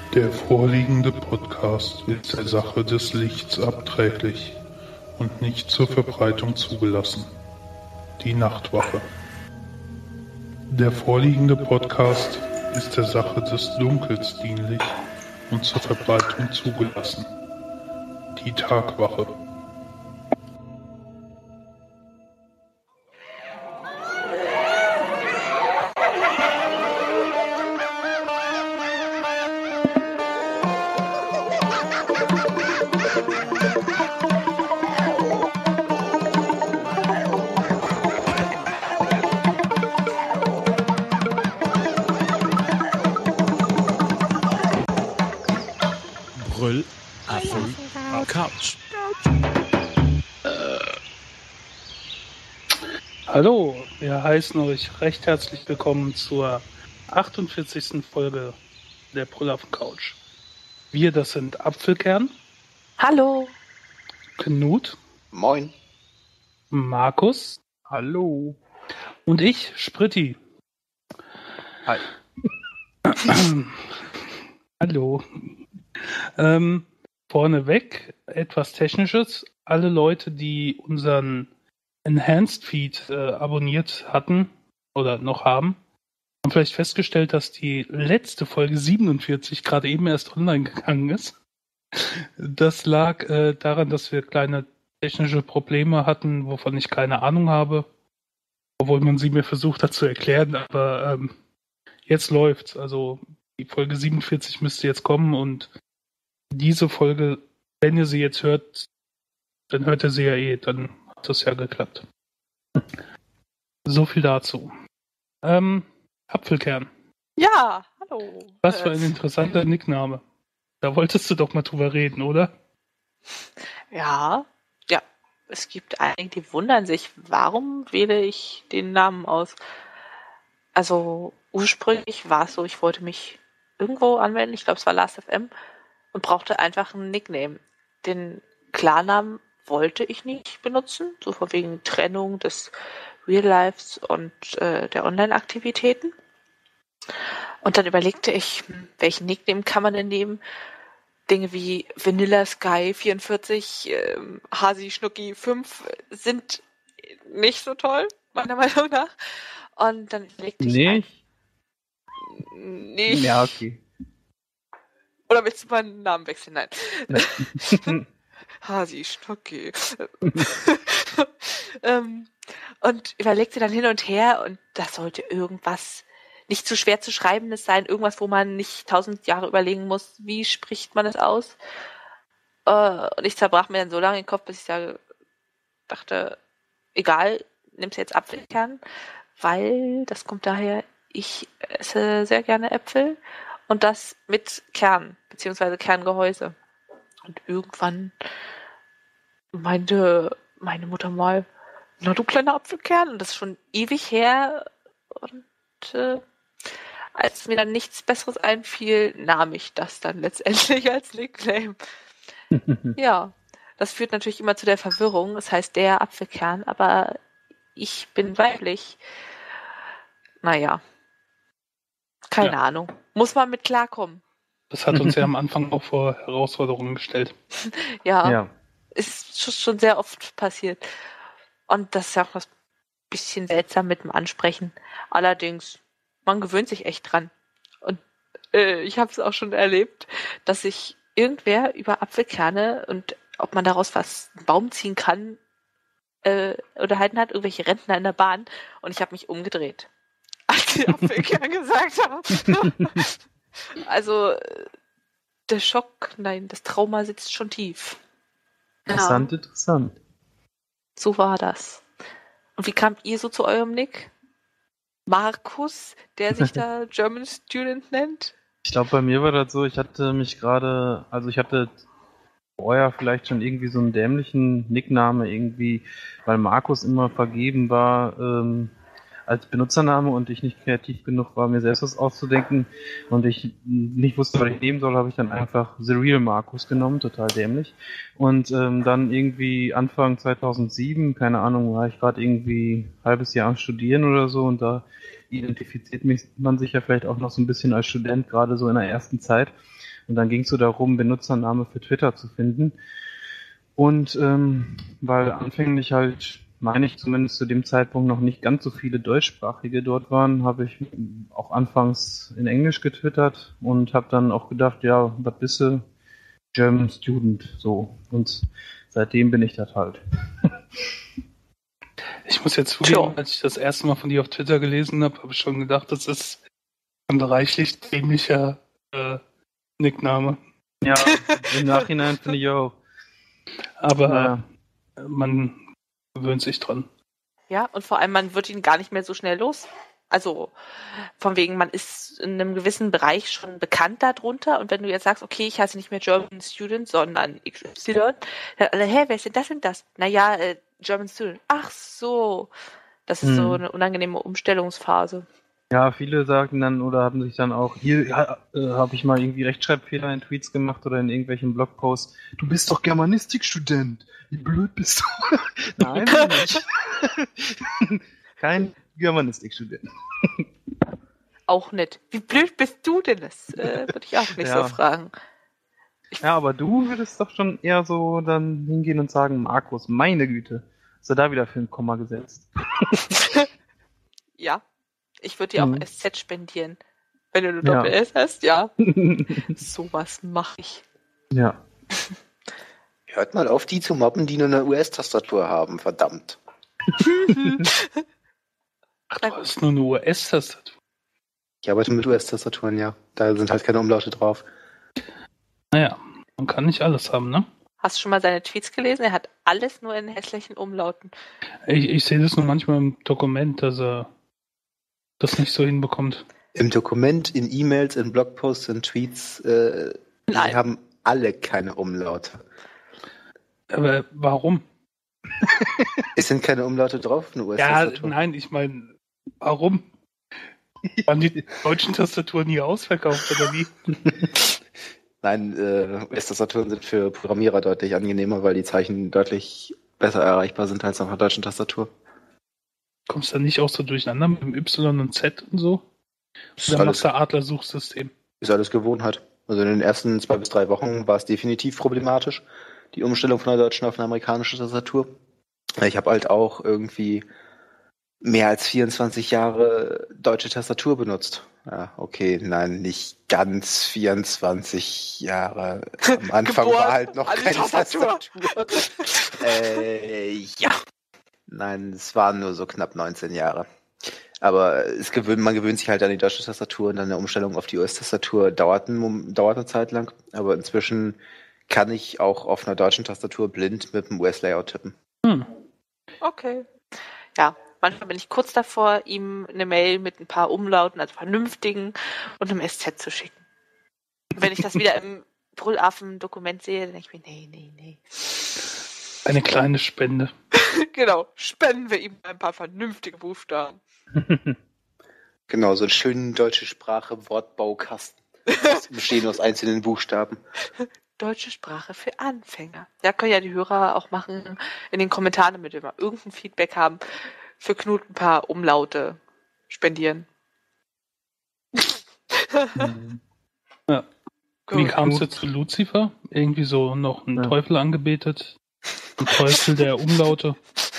Der vorliegende Podcast ist der Sache des Lichts abträglich und nicht zur Verbreitung zugelassen. Die Nachtwache. Der vorliegende Podcast ist der Sache des Dunkels dienlich und zur Verbreitung zugelassen. Die Tagwache. Hallo, wir heißen euch recht herzlich willkommen zur 48. Folge der Brüllaffen Couch. Wir, das sind Apfelkern. Hallo. Knut. Moin. Markus. Hallo. Und ich, Spritti. Hi. Hallo. Vorneweg etwas Technisches. Alle Leute, die unseren Enhanced Feed abonniert hatten oder noch haben vielleicht festgestellt, dass die letzte Folge 47 gerade eben erst online gegangen ist. Das lag daran, dass wir kleine technische Probleme hatten, wovon ich keine Ahnung habe, obwohl man sie mir versucht hat zu erklären, aber jetzt läuft's. Also die Folge 47 müsste jetzt kommen und diese Folge, wenn ihr sie jetzt hört, dann hört ihr sie ja eh, dann hat das ja geklappt. So viel dazu. Apfelkern. Ja, hallo. Was für ein interessanter Nickname. Da wolltest du doch mal drüber reden, oder? Ja. Es gibt einige, die wundern sich, warum wähle ich den Namen aus? Also ursprünglich war es so, ich wollte mich irgendwo anmelden, ich glaube es war Last.fm, und brauchte einfach einen Nickname. Den Klarnamen wollte ich nicht benutzen, so von wegen Trennung des Real Lives und der Online-Aktivitäten. Und dann überlegte ich, welchen Nickname kann man denn nehmen? Dinge wie Vanilla Sky 44, Hasi Schnucki 5 sind nicht so toll, meiner Meinung nach. Und dann überlegte ich nicht. Ja, okay. Oder willst du meinen Namen wechseln? Nein. Hasi Schnucki. Und überlegte dann hin und her und das sollte irgendwas nicht zu schwer zu schreibendes sein, irgendwas, wo man nicht 1000 Jahre überlegen muss, wie spricht man es aus. Und ich zerbrach mir dann so lange den Kopf, bis ich dachte, egal, nimm's jetzt Apfelkern, weil das kommt daher, ich esse sehr gerne Äpfel und das mit Kern, beziehungsweise Kerngehäuse. Und irgendwann meinte meine Mutter mal, na du kleiner Apfelkern, und das ist schon ewig her. Und als mir dann nichts Besseres einfiel, nahm ich das dann letztendlich als Nickname. Ja, das führt natürlich immer zu der Verwirrung. Das heißt der Apfelkern, aber ich bin weiblich. Naja, keine Ahnung. Muss man mit klarkommen. Das hat uns ja am Anfang auch vor Herausforderungen gestellt. Ja. Ist schon sehr oft passiert. Und das ist ja auch was bisschen seltsam mit dem Ansprechen. Allerdings, man gewöhnt sich echt dran. Und ich habe es auch schon erlebt, dass sich irgendwer über Apfelkerne und ob man daraus einen Baum ziehen kann, unterhalten hat, irgendwelche Rentner in der Bahn. Und ich habe mich umgedreht, als die Apfelkern gesagt haben. Also der Schock, das Trauma sitzt schon tief. Interessant. So war das. Und wie kamt ihr so zu eurem Nick? Markus, der sich da German Student nennt? Ich glaube, bei mir war das so, ich hatte vorher vielleicht schon irgendwie so einen dämlichen Nickname irgendwie, weil Markus immer vergeben war als Benutzername und ich nicht kreativ genug war, mir selbst was auszudenken und ich nicht wusste, was ich nehmen soll, habe ich dann einfach The Real Markus genommen, total dämlich. Und dann irgendwie Anfang 2007, keine Ahnung, war ich gerade irgendwie ein halbes Jahr am Studieren oder so und da identifiziert man sich ja vielleicht auch noch so ein bisschen als Student, gerade so in der ersten Zeit. Und dann ging es so darum, Benutzername für Twitter zu finden. Und weil anfänglich halt, meine ich zumindest zu dem Zeitpunkt, noch nicht ganz so viele Deutschsprachige dort waren, habe ich auch anfangs in Englisch getwittert und habe dann auch gedacht, ja, was bist du? German Student, so. Und seitdem bin ich das halt. Ich muss jetzt zugeben, als ich das erste Mal von dir auf Twitter gelesen habe, habe ich schon gedacht, das ist ein reichlich dämlicher Nickname. Ja, im Nachhinein finde ich auch. Aber man gewöhnt sich dran. Ja, und vor allem, man wird ihn gar nicht mehr so schnell los. Also, von wegen, man ist in einem gewissen Bereich schon bekannt darunter. Und wenn du jetzt sagst, okay, ich heiße nicht mehr German Student, sondern XY, dann alle, hä, wer ist denn das und das? Naja, German Student. Ach so. Das ist so eine unangenehme Umstellungsphase. Ja, viele sagen dann oder haben sich dann auch, hier habe ich mal irgendwie Rechtschreibfehler in Tweets gemacht oder in irgendwelchen Blogposts. Du bist doch Germanistikstudent. Wie blöd bist du? Nein, bin ich nicht. Kein Germanistikstudent. Auch nicht. Wie blöd bist du denn? Das würde ich auch nicht so fragen. Ja, aber du würdest doch schon eher so dann hingehen und sagen, Markus, meine Güte, hast du da wieder für ein Komma gesetzt? Ja. Ich würde dir auch SZ spendieren. Wenn du eine Doppel-S hast, ja. Sowas mache ich. Ja. Hört mal auf, die zu mobben, die nur eine US-Tastatur haben, verdammt. Ach, du hast nur eine US-Tastatur. Ich arbeite mit US-Tastaturen, ja. Da sind halt keine Umlaute drauf. Naja, man kann nicht alles haben, ne? Hast du schon mal seine Tweets gelesen? Er hat alles nur in hässlichen Umlauten. Ich sehe das nur manchmal im Dokument, dass er das nicht so hinbekommt. Im Dokument, in E-Mails, in Blogposts, in Tweets, die haben alle keine Umlaute. Aber warum? Es sind keine Umlaute drauf, eine US-Tastatur. Ja, nein, ich meine, warum? Waren die deutschen Tastaturen nie ausverkauft oder wie? Nein, US-Tastaturen sind für Programmierer deutlich angenehmer, weil die Zeichen deutlich besser erreichbar sind als auf einer deutschen Tastatur. Kommst du da nicht auch so durcheinander mit dem Y und Z und so? Oder machst du Adler-Suchsystem? Ist alles Gewohnheit. Also in den ersten 2 bis 3 Wochen war es definitiv problematisch, die Umstellung von der deutschen auf eine amerikanische Tastatur. Ich habe halt auch irgendwie mehr als 24 Jahre deutsche Tastatur benutzt. Ja, okay, nein, nicht ganz 24 Jahre. Am Anfang war halt noch keine Tastatur. Ja. Nein, es waren nur so knapp 19 Jahre. Aber man gewöhnt sich halt an die deutsche Tastatur und dann eine Umstellung auf die US-Tastatur dauert eine Zeit lang. Aber inzwischen kann ich auch auf einer deutschen Tastatur blind mit dem US-Layout tippen. Okay. Ja, manchmal bin ich kurz davor, ihm eine Mail mit ein paar Umlauten, also vernünftigen, und einem SZ zu schicken. Und wenn ich das wieder im Brüllaffen-Dokument sehe, dann denke ich mir, nee. Eine kleine Spende. Genau, spenden wir ihm ein paar vernünftige Buchstaben. Genau, so einen schönen deutsche Sprache Wortbaukasten. Bestehen aus einzelnen Buchstaben. Deutsche Sprache für Anfänger. Ja, können ja die Hörer auch machen in den Kommentaren, damit wir mal irgendein Feedback haben. Für Knut ein paar Umlaute spendieren. Ja. Wie kamst du zu Lucifer? Irgendwie so noch einen Teufel angebetet? Ein Teufel der Umlaute?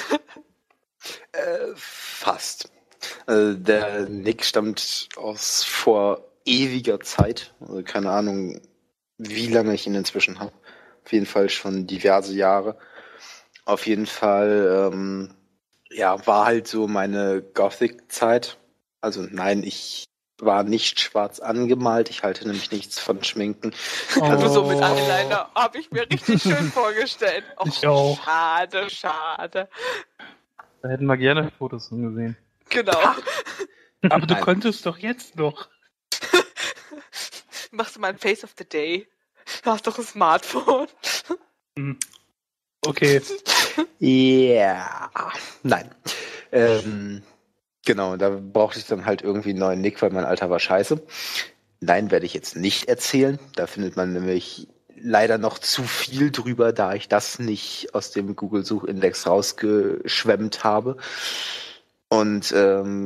Fast. Der Nick stammt aus vor ewiger Zeit. Also keine Ahnung, wie lange ich ihn inzwischen habe. Auf jeden Fall schon diverse Jahre. Auf jeden Fall, war halt so meine Gothic-Zeit. Also nein, ich war nicht schwarz angemalt. Ich halte nämlich nichts von Schminken. Also so mit Eyeliner habe ich mir richtig schön vorgestellt. Och, ich auch. Schade. Da hätten wir gerne Fotos von gesehen. Genau. Aber du könntest doch jetzt noch. Machst du mal ein Face of the Day? Du hast doch ein Smartphone. Okay. Ja. Nein. Genau, da brauchte ich dann halt irgendwie einen neuen Nick, weil mein Alter war scheiße. Nein, werde ich jetzt nicht erzählen. Da findet man nämlich leider noch zu viel drüber, da ich das nicht aus dem Google-Suchindex rausgeschwemmt habe. Und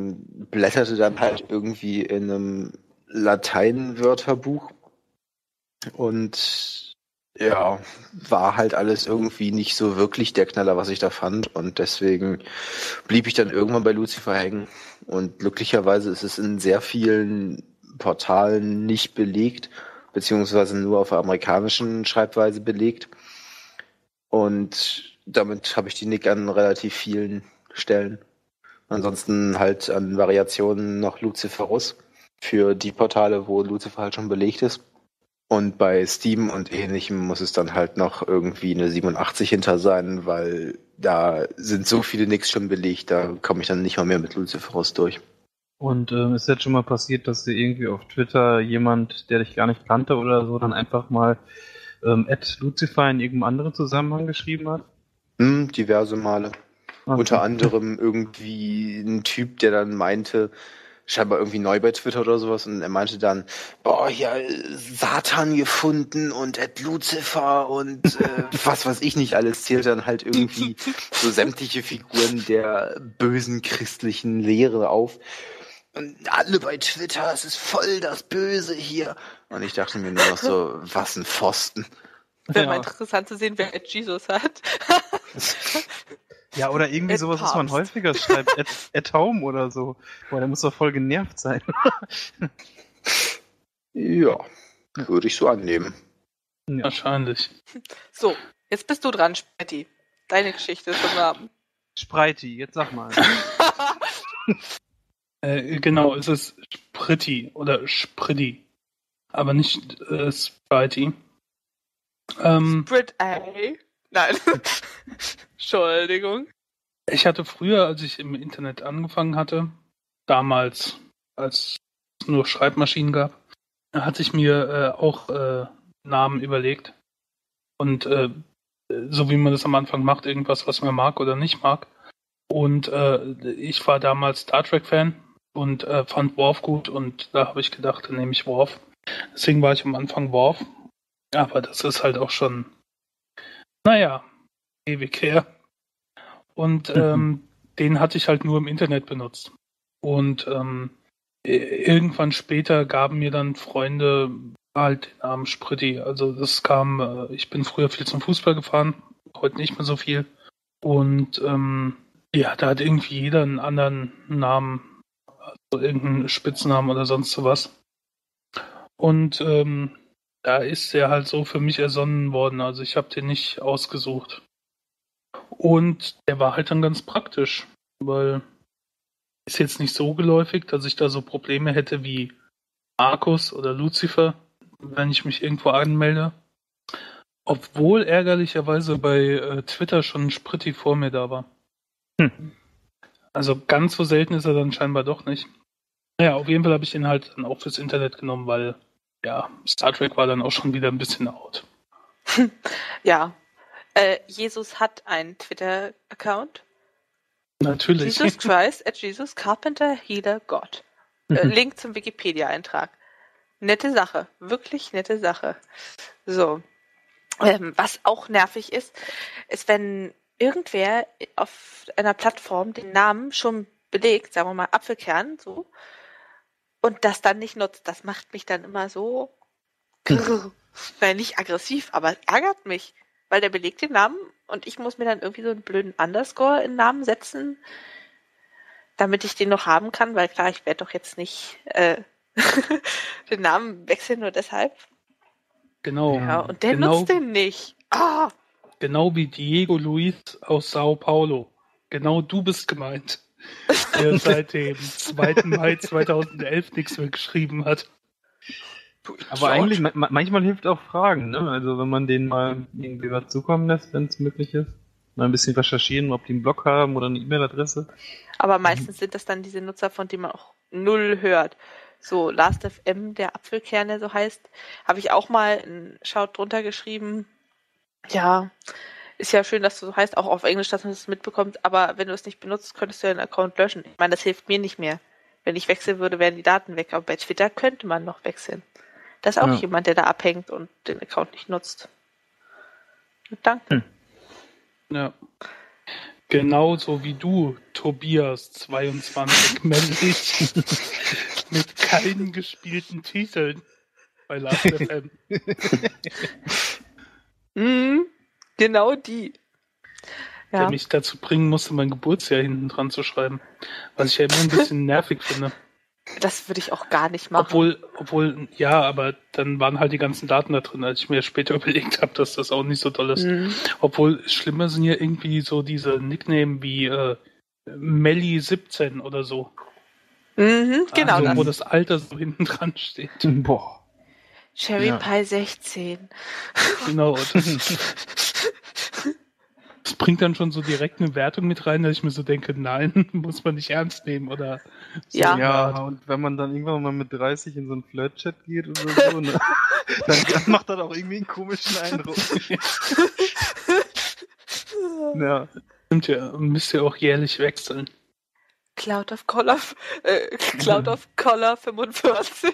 blätterte dann halt irgendwie in einem Lateinwörterbuch Und ja, war halt alles irgendwie nicht so wirklich der Knaller, was ich da fand. Und deswegen blieb ich dann irgendwann bei Lucifer hängen. Und glücklicherweise ist es in sehr vielen Portalen nicht belegt, beziehungsweise nur auf der amerikanischen Schreibweise belegt. Und damit habe ich die Nick an relativ vielen Stellen. Ansonsten halt an Variationen noch Luciferus für die Portale, wo Lucifer halt schon belegt ist. Und bei Steam und Ähnlichem muss es dann halt noch irgendwie eine 87 hinter sein, weil da sind so viele Nicks schon belegt, da komme ich dann nicht mal mehr mit Luciferus durch. Und ist jetzt schon mal passiert, dass dir irgendwie auf Twitter jemand, der dich gar nicht kannte oder so, dann einfach mal @Lucifer in irgendeinem anderen Zusammenhang geschrieben hat? Diverse Male. Okay. Unter anderem irgendwie ein Typ, der dann meinte, scheinbar irgendwie neu bei Twitter oder sowas, und er meinte dann, hier Satan gefunden und Lucifer und was weiß ich nicht alles, zählt dann halt irgendwie so sämtliche Figuren der bösen christlichen Lehre auf. Und alle bei Twitter, es ist voll das Böse hier. Und ich dachte mir nur noch so, was ein Pfosten. Wäre mal interessant zu sehen, wer Jesus hat. Ja, oder irgendwie sowas, was man häufiger schreibt, at home oder so. Boah, der muss doch voll genervt sein. Ja, würde ich so annehmen. Ja. Wahrscheinlich. So, jetzt bist du dran, Spetti. Deine Geschichte vom Namen. Spreiti, jetzt sag mal. Genau, es ist Spritti oder Spritti. Aber nicht Spritti. Sprit Nein. Entschuldigung. Ich hatte früher, als ich im Internet angefangen hatte, damals, als es nur Schreibmaschinen gab, hatte ich mir auch Namen überlegt. Und so wie man das am Anfang macht, irgendwas, was man mag oder nicht mag. Und ich war damals Star Trek-Fan und fand Worf gut. Und da habe ich gedacht, dann nehme ich Worf. Deswegen war ich am Anfang Worf. Aber das ist halt auch schon, ewig her. Und den hatte ich halt nur im Internet benutzt. Und irgendwann später gaben mir dann Freunde halt den Namen Spritti. Also das kam, ich bin früher viel zum Fußball gefahren, heute nicht mehr so viel. Und da hat irgendwie jeder einen anderen Namen, also irgendeinen Spitznamen oder sonst sowas. Und da ist der halt so für mich ersonnen worden. Also ich habe den nicht ausgesucht. Und der war halt dann ganz praktisch, weil ist jetzt nicht so geläufig, dass ich da so Probleme hätte wie Markus oder Lucifer, wenn ich mich irgendwo anmelde. Obwohl ärgerlicherweise bei Twitter schon ein Spritti vor mir da war. Also ganz so selten ist er dann scheinbar doch nicht. Naja, auf jeden Fall habe ich den halt dann auch fürs Internet genommen, weil Star Trek war dann auch schon wieder ein bisschen out. Ja. Jesus hat einen Twitter-Account. Natürlich. Jesus Christ Jesus Carpenter Healer God. Link zum Wikipedia-Eintrag. Nette Sache. Wirklich nette Sache. So. Was auch nervig ist, wenn irgendwer auf einer Plattform den Namen schon belegt, sagen wir mal Apfelkern, so, und das dann nicht nutzt. Das macht mich dann immer so, nicht aggressiv, aber ärgert mich. Weil der belegt den Namen und ich muss mir dann irgendwie so einen blöden Underscore in den Namen setzen, damit ich den noch haben kann, weil klar, ich werde doch jetzt nicht den Namen wechseln nur deshalb. Genau. Ja, und der nutzt den nicht. Ah! Genau wie Diego Luis aus Sao Paulo. Genau du bist gemeint. Der seit dem 2. Mai 2011 nichts mehr geschrieben hat. Aber eigentlich, manchmal hilft auch Fragen, ne? Also wenn man denen mal irgendwie was zukommen lässt, wenn es möglich ist. Mal ein bisschen recherchieren, ob die einen Blog haben oder eine E-Mail-Adresse. Aber meistens sind das dann diese Nutzer, von denen man auch null hört. So, Last.fm, der Apfelkern, der so heißt, habe ich auch mal einen Shout drunter geschrieben. Ja, ist ja schön, dass du so heißt, auch auf Englisch, dass man das mitbekommt, aber wenn du es nicht benutzt, könntest du deinen Account löschen. Ich meine, das hilft mir nicht mehr. Wenn ich wechseln würde, wären die Daten weg, aber bei Twitter könnte man noch wechseln. Da ist auch jemand, der da abhängt und den Account nicht nutzt. Danke. Ja. Genauso wie du, Tobias 22 männlich mit keinen gespielten Titeln. bei Last FM. Genau die. Der Ja, mich dazu bringen musste, mein Geburtsjahr hinten dran zu schreiben. Was ich ja immer ein bisschen nervig finde. das würde ich auch gar nicht machen. Obwohl, ja, aber dann waren halt die ganzen Daten da drin, als ich mir später überlegt habe, dass das auch nicht so toll ist. Obwohl, schlimmer sind ja irgendwie so diese Nickname wie Melli17 oder so. Genau Also, das. wo das Alter so hinten dran steht. Boah. Cherry Ja. Pie 16. Genau. Das bringt dann schon so direkt eine Wertung mit rein, dass ich mir so denke, nein, muss man nicht ernst nehmen oder so. Ja. Ja, und wenn man dann irgendwann mal mit 30 in so einen Flirt-Chat geht oder so, ne, dann macht das auch irgendwie einen komischen Eindruck. Ja. Stimmt ja, müsst ihr auch jährlich wechseln. Cloud of Color 45.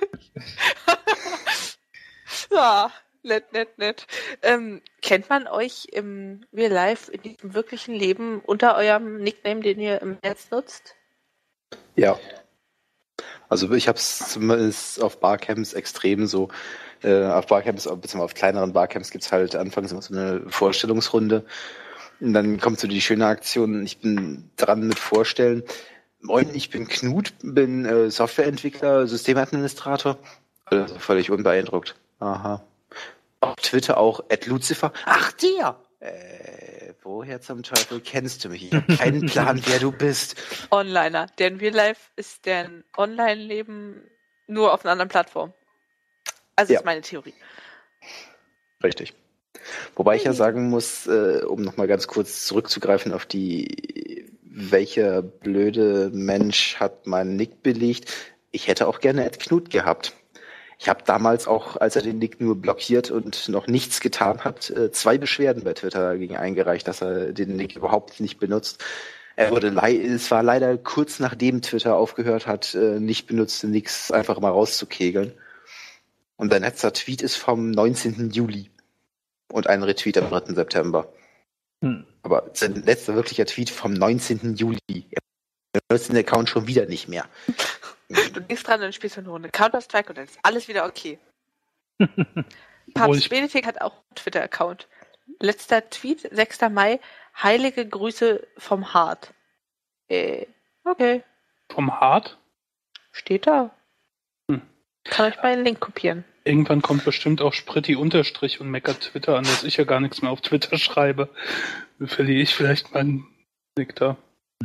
Ja, nett. Kennt man euch im Real Life, in diesem wirklichen Leben, unter eurem Nickname, den ihr im Netz nutzt? Ja. Also ich habe es zumindest auf Barcamps extrem so. Auf Barcamps, beziehungsweise auf kleineren Barcamps gibt es halt anfangs immer so eine Vorstellungsrunde. Und dann kommt so die schöne Aktion, ich bin dran mit Vorstellen. Moin, ich bin Knut, bin Softwareentwickler, Systemadministrator. Also völlig unbeeindruckt. Aha. Auf Twitter auch @Lucifer. Ach, der! Woher zum Teufel kennst du mich? Ich habe keinen Plan, wer du bist. Onliner. Deren Real Life ist deren Online-Leben nur auf einer anderen Plattform. Also Ja. ist meine Theorie. Richtig. Wobei ich ja sagen muss, um nochmal ganz kurz zurückzugreifen auf welcher blöde Mensch hat meinen Nick belegt. Ich hätte auch gerne Knut gehabt. Ich habe damals auch, als er den Nick nur blockiert und noch nichts getan hat, 2 Beschwerden bei Twitter dagegen eingereicht, dass er den Nick überhaupt nicht benutzt. Es war leider kurz nachdem Twitter aufgehört hat, nicht benutzte Nicks einfach mal rauszukegeln. Und sein letzter Tweet ist vom 19. Juli. Und ein Retweet am 3. September. Aber sein letzter wirklicher Tweet vom 19. Juli. Er benutzt den Account schon wieder nicht mehr. Du gehst dran und spielst eine Runde Counter-Strike und dann ist alles wieder okay. Obwohl Papst ich- Benedikt hat auch einen Twitter-Account. Letzter Tweet, 6. Mai, heilige Grüße vom Hart. Okay, Vom Hart? steht da. Kann euch mal einen Link kopieren. Irgendwann kommt bestimmt auch Spritti- und meckert Twitter an, dass ich ja gar nichts mehr auf Twitter schreibe. Dann verliere ich vielleicht meinen Nick da.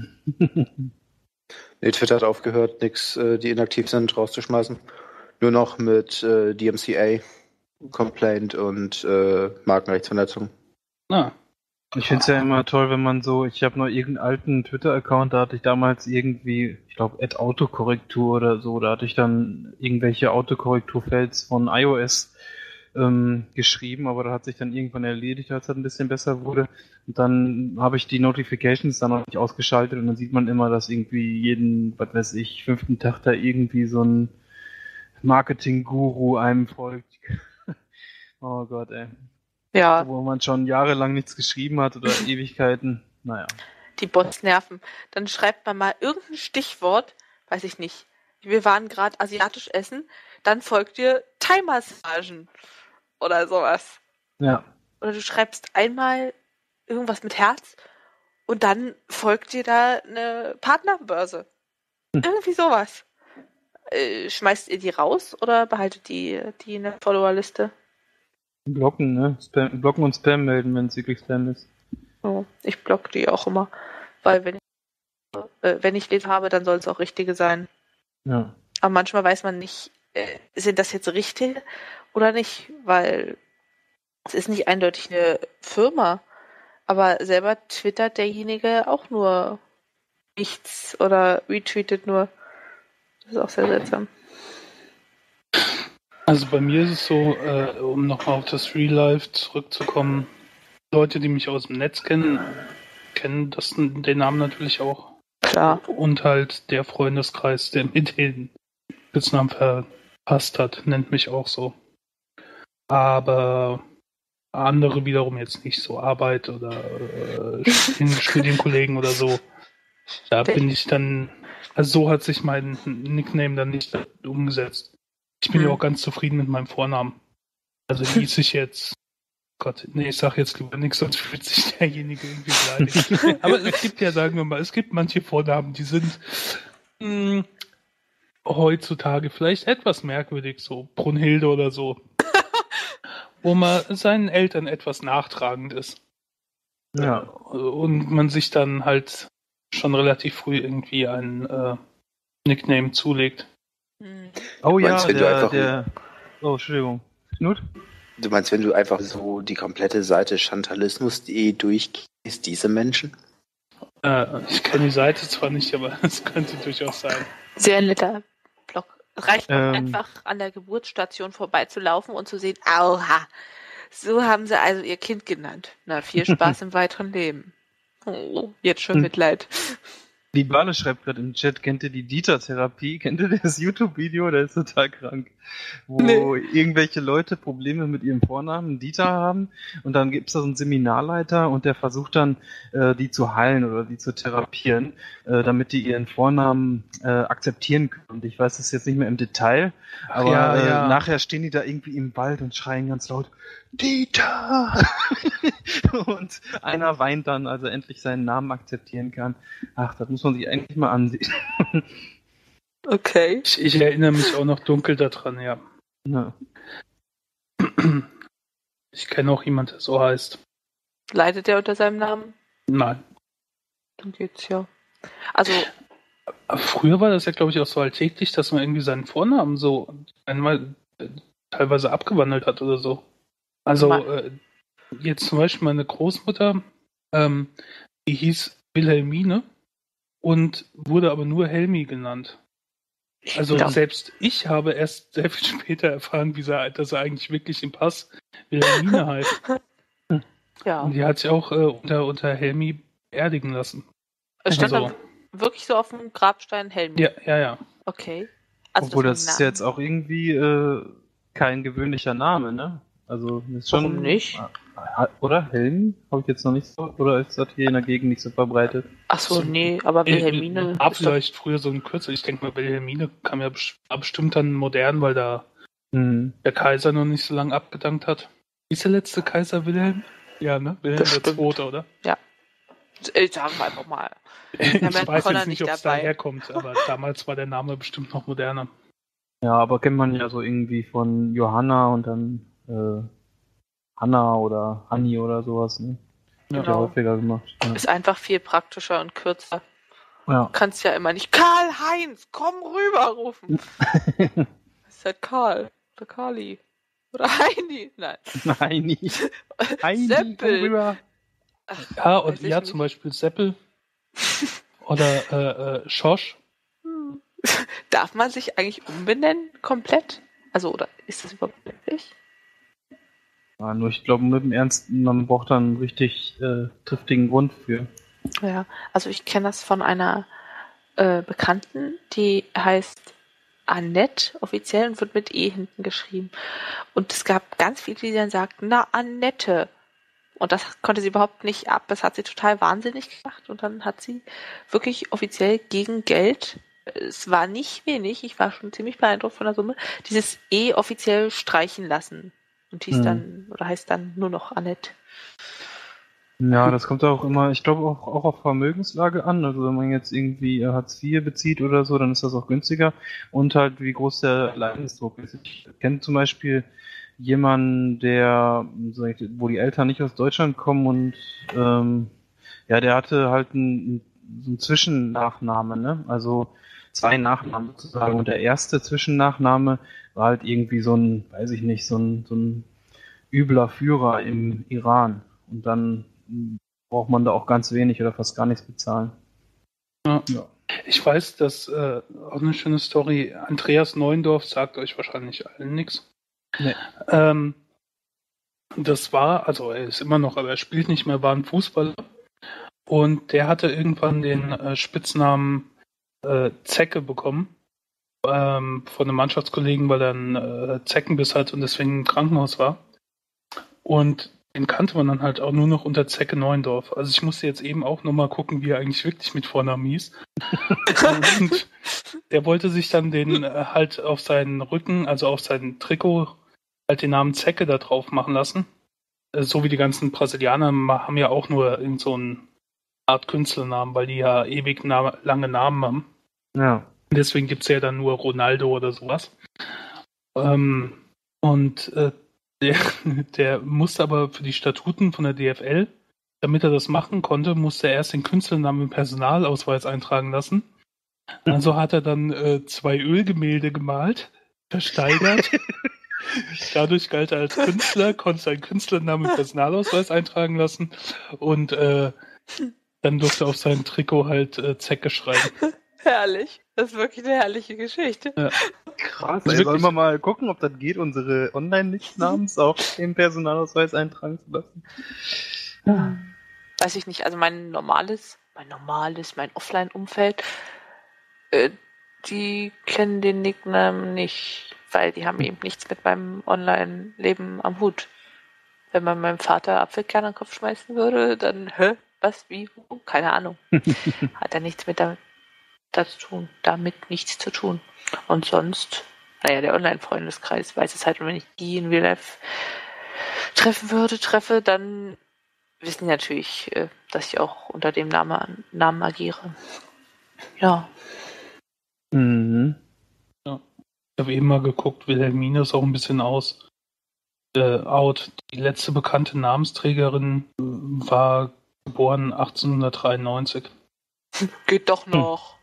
Nee, Twitter hat aufgehört, Nicks, die inaktiv sind, rauszuschmeißen. Nur noch mit DMCA, Complaint und Markenrechtsverletzung. Na, Ich finde es ja immer toll, wenn man so, ich habe noch irgendeinen alten Twitter-Account, da hatte ich damals irgendwie, ich glaube, @Autokorrektur oder so, da hatte ich dann irgendwelche Autokorrekturfelds von iOS geschrieben, aber da hat sich dann irgendwann erledigt, als es ein bisschen besser wurde. Und dann habe ich die Notifications dann noch nicht ausgeschaltet und dann sieht man immer, dass irgendwie jeden, was weiß ich, 5. Tag da irgendwie so ein Marketing-Guru einem folgt. Oh Gott, ey. Ja, Wo man schon jahrelang nichts geschrieben hat oder Ewigkeiten. Naja. die Bots nerven. Dann schreibt man mal irgendein Stichwort, weiß ich nicht. Wir waren gerade asiatisch essen, dann folgt dir Thai-Massagen oder sowas. Ja. Oder du schreibst einmal irgendwas mit Herz und dann folgt dir da eine Partnerbörse. Irgendwie sowas. Schmeißt ihr die raus oder behaltet die in der Followerliste? Blocken, ne? Blocken und Spam melden, wenn es wirklich Spam ist. Oh, ich block die auch immer. Weil wenn ich lese habe, dann soll es auch richtige sein. Ja. Aber manchmal weiß man nicht, sind das jetzt richtige oder nicht, weil es ist nicht eindeutig eine Firma. Aber selber twittert derjenige auch nur nichts oder retweetet nur. Das ist auch sehr seltsam. also bei mir ist es so, um nochmal auf das Real Life zurückzukommen, Leute, die mich aus dem Netz kennen den Namen natürlich auch. Klar. Und halt der Freundeskreis, der mir den Spitznamen verpasst hat, nennt mich auch so. Aber andere wiederum jetzt nicht so, Arbeit oder Studienkollegen oder so. Da bin ich dann, also so hat sich mein Nickname dann nicht umgesetzt. Ich bin ja auch ganz zufrieden mit meinem Vornamen. Also hieß ich jetzt, Gott, nee, ich sag jetzt lieber nichts, sonst fühlt sich derjenige irgendwie beleidigt. Aber es gibt ja, sagen wir mal, es gibt manche Vornamen, die sind heutzutage vielleicht etwas merkwürdig, so Brunhilde oder so. Wo man seinen Eltern etwas nachtragend ist. Ja. Und man sich dann halt schon relativ früh irgendwie ein Nickname zulegt. Oh Du meinst, ja, wenn du einfach- Oh, Entschuldigung. Knut? Du meinst, wenn du einfach so die komplette Seite chantalismus.de durchgehst, diese Menschen? Ich kenne die Seite zwar nicht, aber es könnte durchaus sein. Sehr netter Blog. Reicht auch Ähm. einfach an der Geburtsstation vorbeizulaufen und zu sehen, auha, so haben sie also ihr Kind genannt. Na, viel Spaß im weiteren Leben. Oh, jetzt schon Mitleid. Die Bale schreibt gerade im Chat, kennt ihr die Dieter-Therapie? Kennt ihr das YouTube-Video? Der ist total krank. Wo irgendwelche Leute Probleme mit ihrem Vornamen Dieter haben und dann gibt's da so einen Seminarleiter und der versucht dann, die zu heilen oder die zu therapieren, damit die ihren Vornamen akzeptieren können. Und ich weiß das jetzt nicht mehr im Detail, aber ja. nachher stehen die da irgendwie im Wald und schreien ganz laut, Dieter! Und einer weint dann, als er endlich seinen Namen akzeptieren kann. Ach, das muss man sich eigentlich mal ansehen. Okay. Ich erinnere mich auch noch dunkel daran, ja. Ja. Ich kenne auch jemanden, der so heißt. Leidet er unter seinem Namen? Nein. Dann geht's ja. Also, Aber früher war das ja, glaube ich, auch so alltäglich, dass man irgendwie seinen Vornamen so einmal teilweise abgewandelt hat oder so. Also jetzt zum Beispiel meine Großmutter, die hieß Wilhelmine und wurde aber nur Helmi genannt. Also Ja. selbst ich habe erst sehr viel später erfahren, dass er eigentlich wirklich im Pass Wilhelmine heißt. ja. Und die hat sich auch unter Helmi beerdigen lassen. Es stand Also, dann wirklich so auf dem Grabstein Helm. ja. Okay. Also Obwohl, mit das dem ist Namen. jetzt auch irgendwie kein gewöhnlicher Name, ne? Also, das ist schon. Warum nicht? Oder? Helm? Habe ich jetzt noch nicht so. Oder ist das hier in der Gegend nicht so verbreitet? Ach so, nee, aber Wilhelmine. War ist doch- vielleicht früher so ein Kürzel. Ich denke mal, Wilhelmine kam ja war bestimmt dann modern, weil da der Kaiser noch nicht so lange abgedankt hat. Ist der letzte Kaiser Wilhelm? Ja, ne? Wilhelm Bestimmt. der Zweite, oder? Sagen wir einfach mal. Ich haben ja weiß Connor jetzt nicht, nicht ob es dabei. daher kommt, aber damals war der Name bestimmt noch moderner. Ja, aber kennt man ja so irgendwie von Johanna und dann Hanna oder Hanni oder sowas, ne? Wird ja Genau. häufiger gemacht. Ja. Ist einfach viel praktischer und kürzer. Ja. Du kannst ja immer nicht Karl-Heinz, komm rüber rufen. Das ist halt Karl. Oder Karli. Oder Heini. Nein. Heini. Heini, Seppel. komm rüber. Ach, Ja, weiß und ich ja, nicht. zum Beispiel Seppel oder Schorsch. Darf man sich eigentlich umbenennen komplett? Also, oder ist das überhaupt möglich? Ja, nur ich glaube, mit dem Ernst, man braucht dann einen richtig triftigen Grund für. Ja, also ich kenne das von einer Bekannten, die heißt Annette offiziell und wird mit E hinten geschrieben. Und es gab ganz viele, die dann sagten, na, Annette. Und das konnte sie überhaupt nicht ab. Das hat sie total wahnsinnig gemacht. Und dann hat sie wirklich offiziell gegen Geld, es war nicht wenig, ich war schon ziemlich beeindruckt von der Summe, dieses E offiziell streichen lassen. Und hieß dann, oder heißt dann nur noch Annette. Ja, das kommt auch immer, ich glaube auch auf Vermögenslage an. Also wenn man jetzt irgendwie Hartz IV bezieht oder so, dann ist das auch günstiger. Und halt wie groß der Leidensdruck ist. Ich kenne zum Beispiel jemanden, der, wo die Eltern nicht aus Deutschland kommen und der hatte halt so einen Zwischennachname, ne? Also 2 Nachnamen sozusagen. Und der erste Zwischennachname war halt irgendwie so ein, weiß ich nicht, so ein übler Führer im Iran. Und dann braucht man da auch ganz wenig oder fast gar nichts bezahlen. Ja. Ich weiß, dass auch eine schöne Story, Andreas Neuendorf sagt euch wahrscheinlich allen nichts. Nee. Das war, also er ist immer noch, aber er spielt nicht mehr, war ein Fußballer. Und der hatte irgendwann den Spitznamen Zecke bekommen von einem Mannschaftskollegen, weil er einen Zeckenbiss hat und deswegen im Krankenhaus war. Und den kannte man dann halt auch nur noch unter Zecke Neuendorf. Also ich musste jetzt eben auch nochmal gucken, wie er eigentlich wirklich mit Vornamen hieß. Und der wollte sich dann den halt auf seinen Rücken, also auf sein Trikot, halt den Namen Zecke da drauf machen lassen. So wie die ganzen Brasilianer haben ja auch nur irgend so eine Art Künstlernamen, weil die ja ewig lange Namen haben. Ja. Deswegen gibt es ja dann nur Ronaldo oder sowas. Und der musste aber für die Statuten von der DFL, damit er das machen konnte, musste er erst den Künstlernamen im Personalausweis eintragen lassen. Also hat er dann 2 Ölgemälde gemalt, versteigert. Dadurch galt er als Künstler, konnte seinen Künstlernamen im Personalausweis eintragen lassen und dann durfte er auf sein Trikot halt Zecke schreiben. Herrlich. Das ist wirklich eine herrliche Geschichte. Ja. Krass. Also Sollen wir mal gucken, ob das geht, unsere Online-Nicknamens auch im Personalausweis eintragen zu lassen? Weiß ich nicht. Also mein Offline-Umfeld, die kennen den Nicknamen nicht, weil die haben eben nichts mit meinem Online-Leben am Hut. Wenn man meinem Vater Apfelkern an den Kopf schmeißen würde, dann, was, wie, wo? Keine Ahnung. Hat er nichts damit nichts zu tun. Und sonst, der Online-Freundeskreis weiß es halt, und wenn ich die in Real Life treffe, dann wissen die natürlich, dass ich auch unter dem Namen agiere. Ja. Mhm. Ja. Ich habe eben mal geguckt, Wilhelmine ist auch ein bisschen out. Die letzte bekannte Namensträgerin war geboren 1893. Geht doch noch.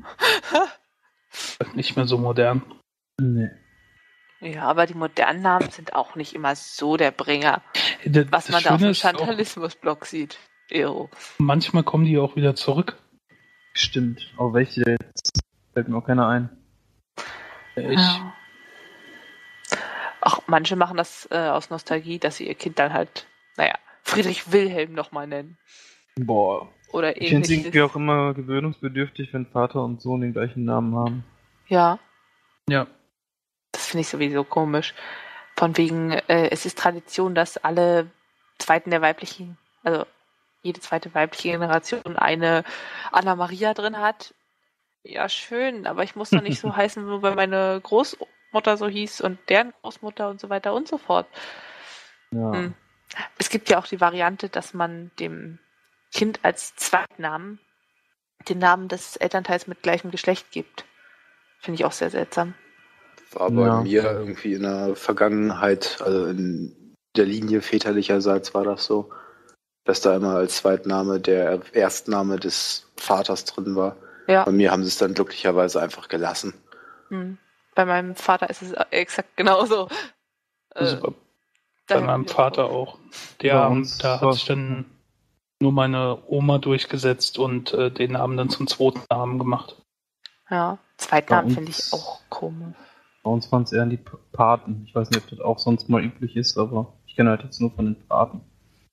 Nicht mehr so modern. Nee. Ja, aber die modernen Namen sind auch nicht immer so der Bringer, was Das man da auf Schöne dem ist auch, Chantalismus-Blog sieht. manchmal kommen die auch wieder zurück. Stimmt. Auf welche jetzt fällt mir auch keiner ein. Ja. Auch manche machen das aus Nostalgie, dass sie ihr Kind dann halt, Friedrich Wilhelm nochmal nennen. Boah. Oder Ich finde es ähnliches. irgendwie auch immer gewöhnungsbedürftig, wenn Vater und Sohn den gleichen Namen haben. Ja, Ja. das finde ich sowieso komisch. Von wegen, es ist Tradition, dass alle Zweiten der weiblichen, also jede zweite weibliche Generation eine Anna Maria drin hat. Ja, schön, aber ich muss doch nicht so heißen, nur weil meine Großmutter so hieß und deren Großmutter und so weiter und so fort. Ja. Es gibt ja auch die Variante, dass man dem Kind als Zweitnamen den Namen des Elternteils mit gleichem Geschlecht gibt. Finde ich auch sehr seltsam. War bei mir irgendwie in der Vergangenheit, also in der Linie väterlicherseits war das so, dass da immer als Zweitname der Erstname des Vaters drin war. Ja. Bei mir haben sie es dann glücklicherweise einfach gelassen. Bei meinem Vater ist es exakt genauso. Also bei meinem Vater auch. Da hat sich dann nur meine Oma durchgesetzt und den Namen dann zum zweiten Namen gemacht. Ja, Zweitnamen finde ich auch komisch. Bei uns waren es eher die Paten. Ich weiß nicht, ob das auch sonst mal üblich ist, aber ich kenne halt jetzt nur von den Paten.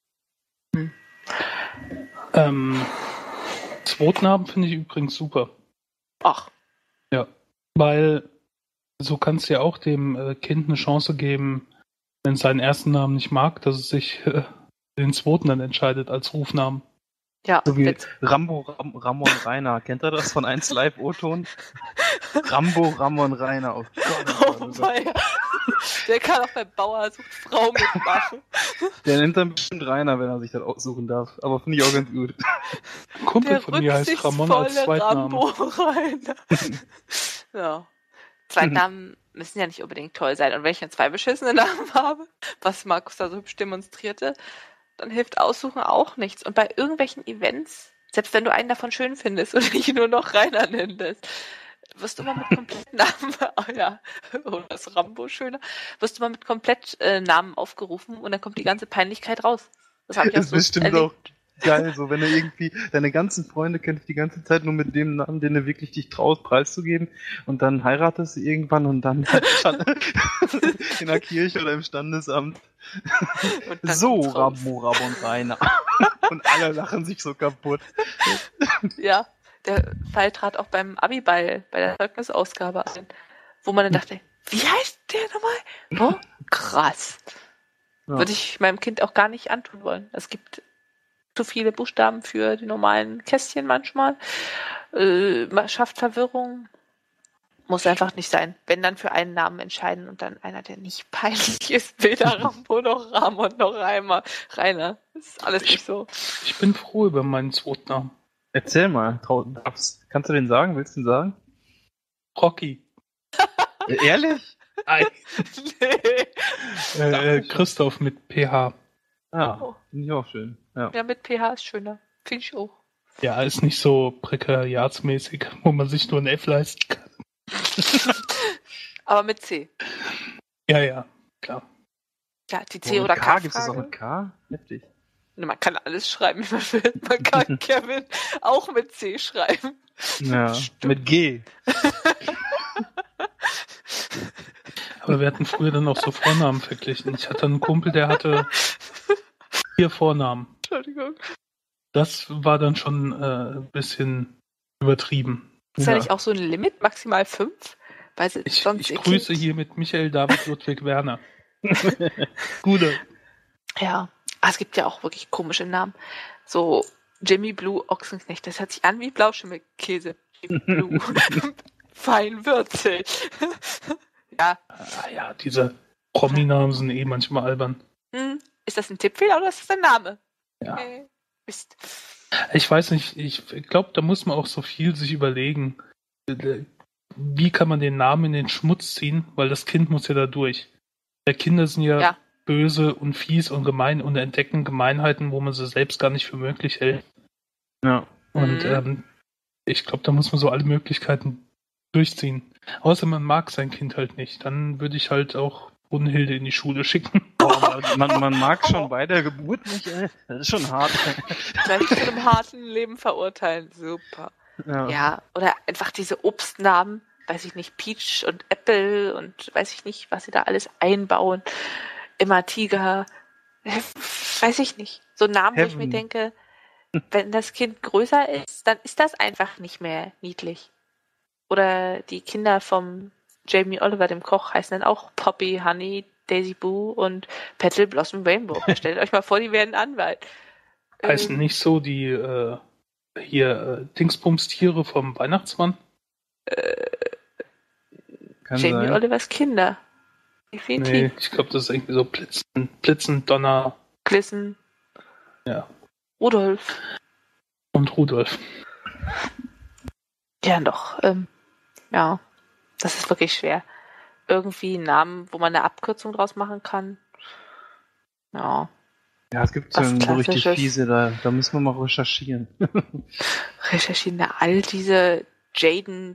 Zweitnamen finde ich übrigens super. Ach. Ja, weil so kannst du ja auch dem Kind eine Chance geben, wenn es seinen ersten Namen nicht mag, dass es sich den zweiten dann entscheidet als Rufnamen. Ja, So wie Ramon Rainer. Kennt ihr das von 1 Live O-Ton? Ramon Rainer. Oh Gott. Der kann auch bei Bauer sucht Frau mitmachen. Der nennt dann bestimmt Rainer, wenn er sich das aussuchen darf. Aber finde ich auch ganz gut. Ein Kumpel von mir heißt Ramon als Zweitnamen. Ja. Zweitnamen müssen ja nicht unbedingt toll sein. Und wenn ich dann 2 beschissene Namen habe, was Markus da so hübsch demonstrierte, dann hilft Aussuchen auch nichts. Und bei irgendwelchen Events, selbst wenn du einen davon schön findest und dich nur noch Rainer nennen lässt, wirst du mal mit kompletten Namen, das ist Rambo schöner, wirst du mal mit komplett Namen aufgerufen und dann kommt die ganze Peinlichkeit raus. Das habe ich auch Das ist bestimmt erlebt. auch geil, so wenn du irgendwie deine ganzen Freunde kennst die ganze Zeit nur mit dem Namen, den du wirklich dich traust, preiszugeben, und dann heiratest du irgendwann und dann in der Kirche oder im Standesamt. So, Ramon Rainer. Und alle lachen sich so kaputt. Ja, der Fall trat auch beim Abiball bei der Zeugnisausgabe ein, wo man dann dachte, wie heißt der nochmal? Oh, krass. Ja. Würde ich meinem Kind auch gar nicht antun wollen. Es gibt zu viele Buchstaben für die normalen Kästchen manchmal. Schafft Verwirrung. Muss einfach nicht sein. Wenn, dann für einen Namen entscheiden und dann einer, der nicht peinlich ist. Weder Rambo noch Ramon noch Rainer. Das ist alles nicht so. Ich bin froh über meinen Zweitnamen. Erzähl mal, kannst du den sagen? Willst du den sagen? Rocky. Ehrlich? Nee. Christoph mit PH. Ah, Oh. finde ich auch schön. Ja. Ja, mit PH ist schöner. Finde ich auch. Ja, ist nicht so prekariatsmäßig, wo man sich nur ein F leisten kann. Aber mit C. Ja, klar. Ja, die Oh, C- mit oder K gibt es auch K-Frage. mit K? Heftig. Man kann alles schreiben, wie man will. Man kann Kevin auch mit C schreiben. Ja, Stimmt. mit G. Aber wir hatten früher dann auch so Vornamen verglichen. Ich hatte einen Kumpel, der hatte 4 Vornamen. Entschuldigung. Das war dann schon ein bisschen übertrieben. Ist ja nicht auch so ein Limit, maximal 5? Weil Ich sonst ihr grüße Kind- hier mit Michael David Ludwig Werner. Gute. Ja, aber es gibt ja auch wirklich komische Namen. So Jimmy Blue Ochsenknecht, das hört sich an wie Blauschimmelkäse. Jimmy Blue. Fein würzig. Ja, Ah ja, diese Promi-Namen sind eh manchmal albern. ist das ein Tippfehler oder ist das ein Name? Ja. Mist. Ich weiß nicht, ich glaube, da muss man auch so viel sich überlegen. Wie kann man den Namen in den Schmutz ziehen? Weil das Kind muss ja da durch. Kinder sind ja böse und fies und gemein und entdecken Gemeinheiten, wo man sie selbst gar nicht für möglich hält. Ja. Und ich glaube, da muss man so alle Möglichkeiten durchziehen. Außer man mag sein Kind halt nicht. Dann würde ich halt auch Brunhilde in die Schule schicken. Boah, man mag schon bei der Geburt nicht, ey. Das ist schon hart. Gleich zu einem harten Leben verurteilen. Super. Ja, oder einfach diese Obstnamen, weiß ich nicht, Peach und Apple und weiß ich nicht, was sie da alles einbauen. Immer Tiger. Weiß ich nicht. So Namen, wo ich mir denke, wenn das Kind größer ist, dann ist das einfach nicht mehr niedlich. Oder die Kinder vom Jamie Oliver, dem Koch, heißen dann auch Poppy, Honey, Daisy Boo und Petal Blossom Rainbow. Stellt euch mal vor, die werden Anwalt. Heißen nicht so die Dingsbums-Tiere vom Weihnachtsmann? Jamie sein. Olivers Kinder. Definitiv. Nee, ich glaube, das ist irgendwie so Blitzen, Donner Glissen. Ja. Rudolf. und Rudolf. Ja, doch. Ja, das ist wirklich schwer. Irgendwie einen Namen, wo man eine Abkürzung draus machen kann. Ja. Ja, es gibt so Was richtig Klassisches. fiese, da müssen wir mal recherchieren. Recherchieren da all diese Jaden,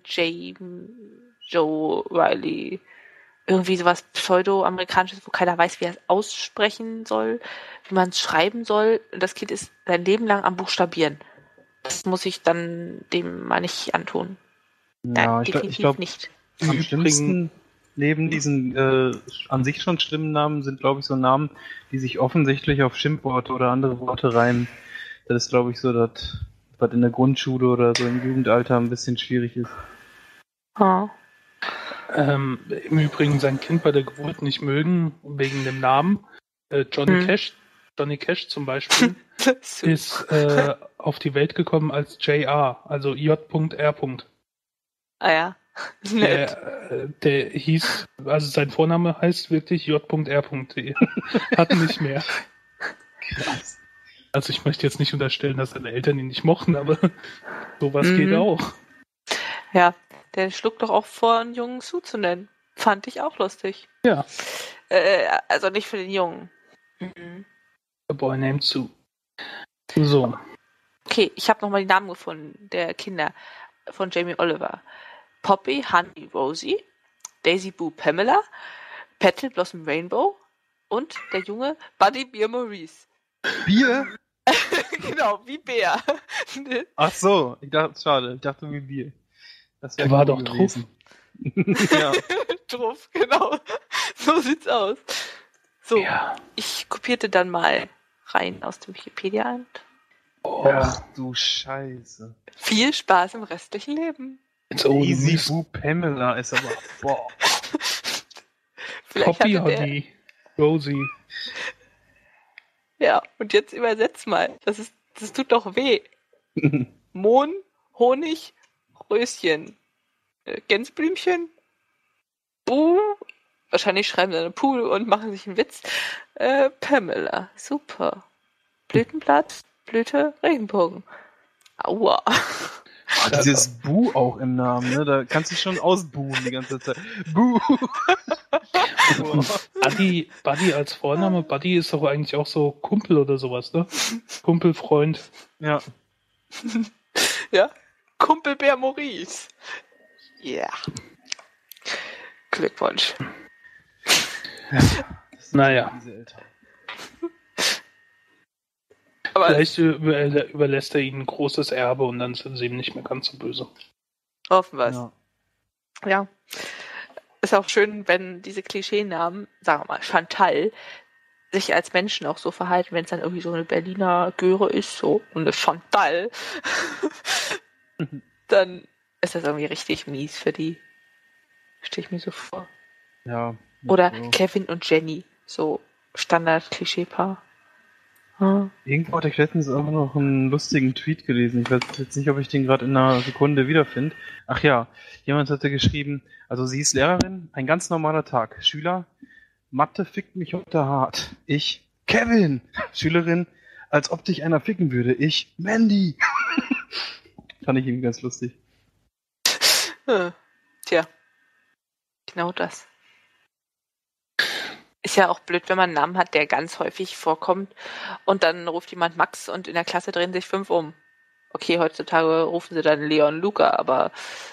Joe, Riley, irgendwie sowas Pseudo-Amerikanisches, wo keiner weiß, wie er es aussprechen soll, wie man es schreiben soll. Und das Kind ist sein Leben lang am Buchstabieren. Das muss ich dann dem mal nicht antun. Ja, Nein, ich definitiv glaube, nicht. am schlimmsten neben diesen an sich schon schlimmen Namen sind, glaube ich, so Namen, die sich offensichtlich auf Schimpfworte oder andere Worte reimen. Das ist, glaube ich, so das, was in der Grundschule oder so im Jugendalter ein bisschen schwierig ist. Ah. Im Übrigen sein Kind bei der Geburt nicht mögen, wegen dem Namen. Johnny Cash zum Beispiel ist auf die Welt gekommen als JR, also J.R. Ah ja. Nett. Der hieß, also sein Vorname heißt wirklich J.R. Hat nicht mehr. Krass. Also ich möchte jetzt nicht unterstellen, dass seine Eltern ihn nicht mochten, aber sowas geht auch. Ja, der schlug doch auch vor, einen Jungen Sue zu nennen. Fand ich auch lustig. Ja. Also nicht für den Jungen. Mhm. A Boy Named Sue. So. Okay, ich habe nochmal die Namen gefunden, der Kinder von Jamie Oliver. Poppy, Honey, Rosie, Daisy Boo, Pamela, Petal Blossom Rainbow und der Junge Buddy Beer Maurice. Bier? Genau, wie Bär. Ach so, ich dachte wie Bier. Das wär Er war cool doch gewesen. Ja. Truff, genau. So sieht's aus. So, Ja. ich kopierte dann mal rein aus dem Wikipedia ein. Oh, Ach du Scheiße. Viel Spaß im restlichen Leben. jetzt ohne Easy Mist. Boo Pamela ist aber, boah. Vielleicht Poppy, hatte der, Honey, Rosie. Ja, und jetzt übersetz mal. Das tut doch weh. Mohn, Honig, Röschen, Gänseblümchen, wahrscheinlich schreiben sie eine Puh und machen sich einen Witz. Pamela, super. Blütenblatt, Blüte, Regenbogen. Aua. Dieses Bu auch im Namen, ne? Da kannst du schon ausbuhen die ganze Zeit. Bu! Buddy als Vorname, Buddy ist doch eigentlich auch so Kumpel oder sowas, ne? Kumpel, Freund. Ja. Ja, Kumpelbär Maurice. Ja. Glückwunsch. Naja. Diese Eltern. Aber Vielleicht überlässt er ihnen ein großes Erbe und dann sind sie ihm nicht mehr ganz so böse. hoffen wir es. Ja. Ja. Ist auch schön, wenn diese Klischeenamen, sagen wir mal, Chantal, sich als Menschen auch so verhalten, wenn es dann irgendwie so eine Berliner Göre ist, so und eine Chantal, dann ist das irgendwie richtig mies für die. Stelle ich mir so vor. Ja. Oder so. Kevin und Jenny, so Standard-Klischee-Paar. Hm. Irgendwo hatte ich letztens auch noch einen lustigen Tweet gelesen. Ich weiß jetzt nicht, ob ich den gerade in einer Sekunde wiederfinde. Ach ja, jemand hatte geschrieben, also sie ist Lehrerin, ein ganz normaler Tag. Schüler, Mathe fickt mich unter hart. Ich, Kevin. Schülerin, als ob dich einer ficken würde. Ich, Mandy. Fand ich irgendwie ganz lustig. Tja, genau das. Ist ja auch blöd, wenn man einen Namen hat, der ganz häufig vorkommt und dann ruft jemand Max und in der Klasse drehen sich 5 um. Okay, heutzutage rufen sie dann Leon Luca, aber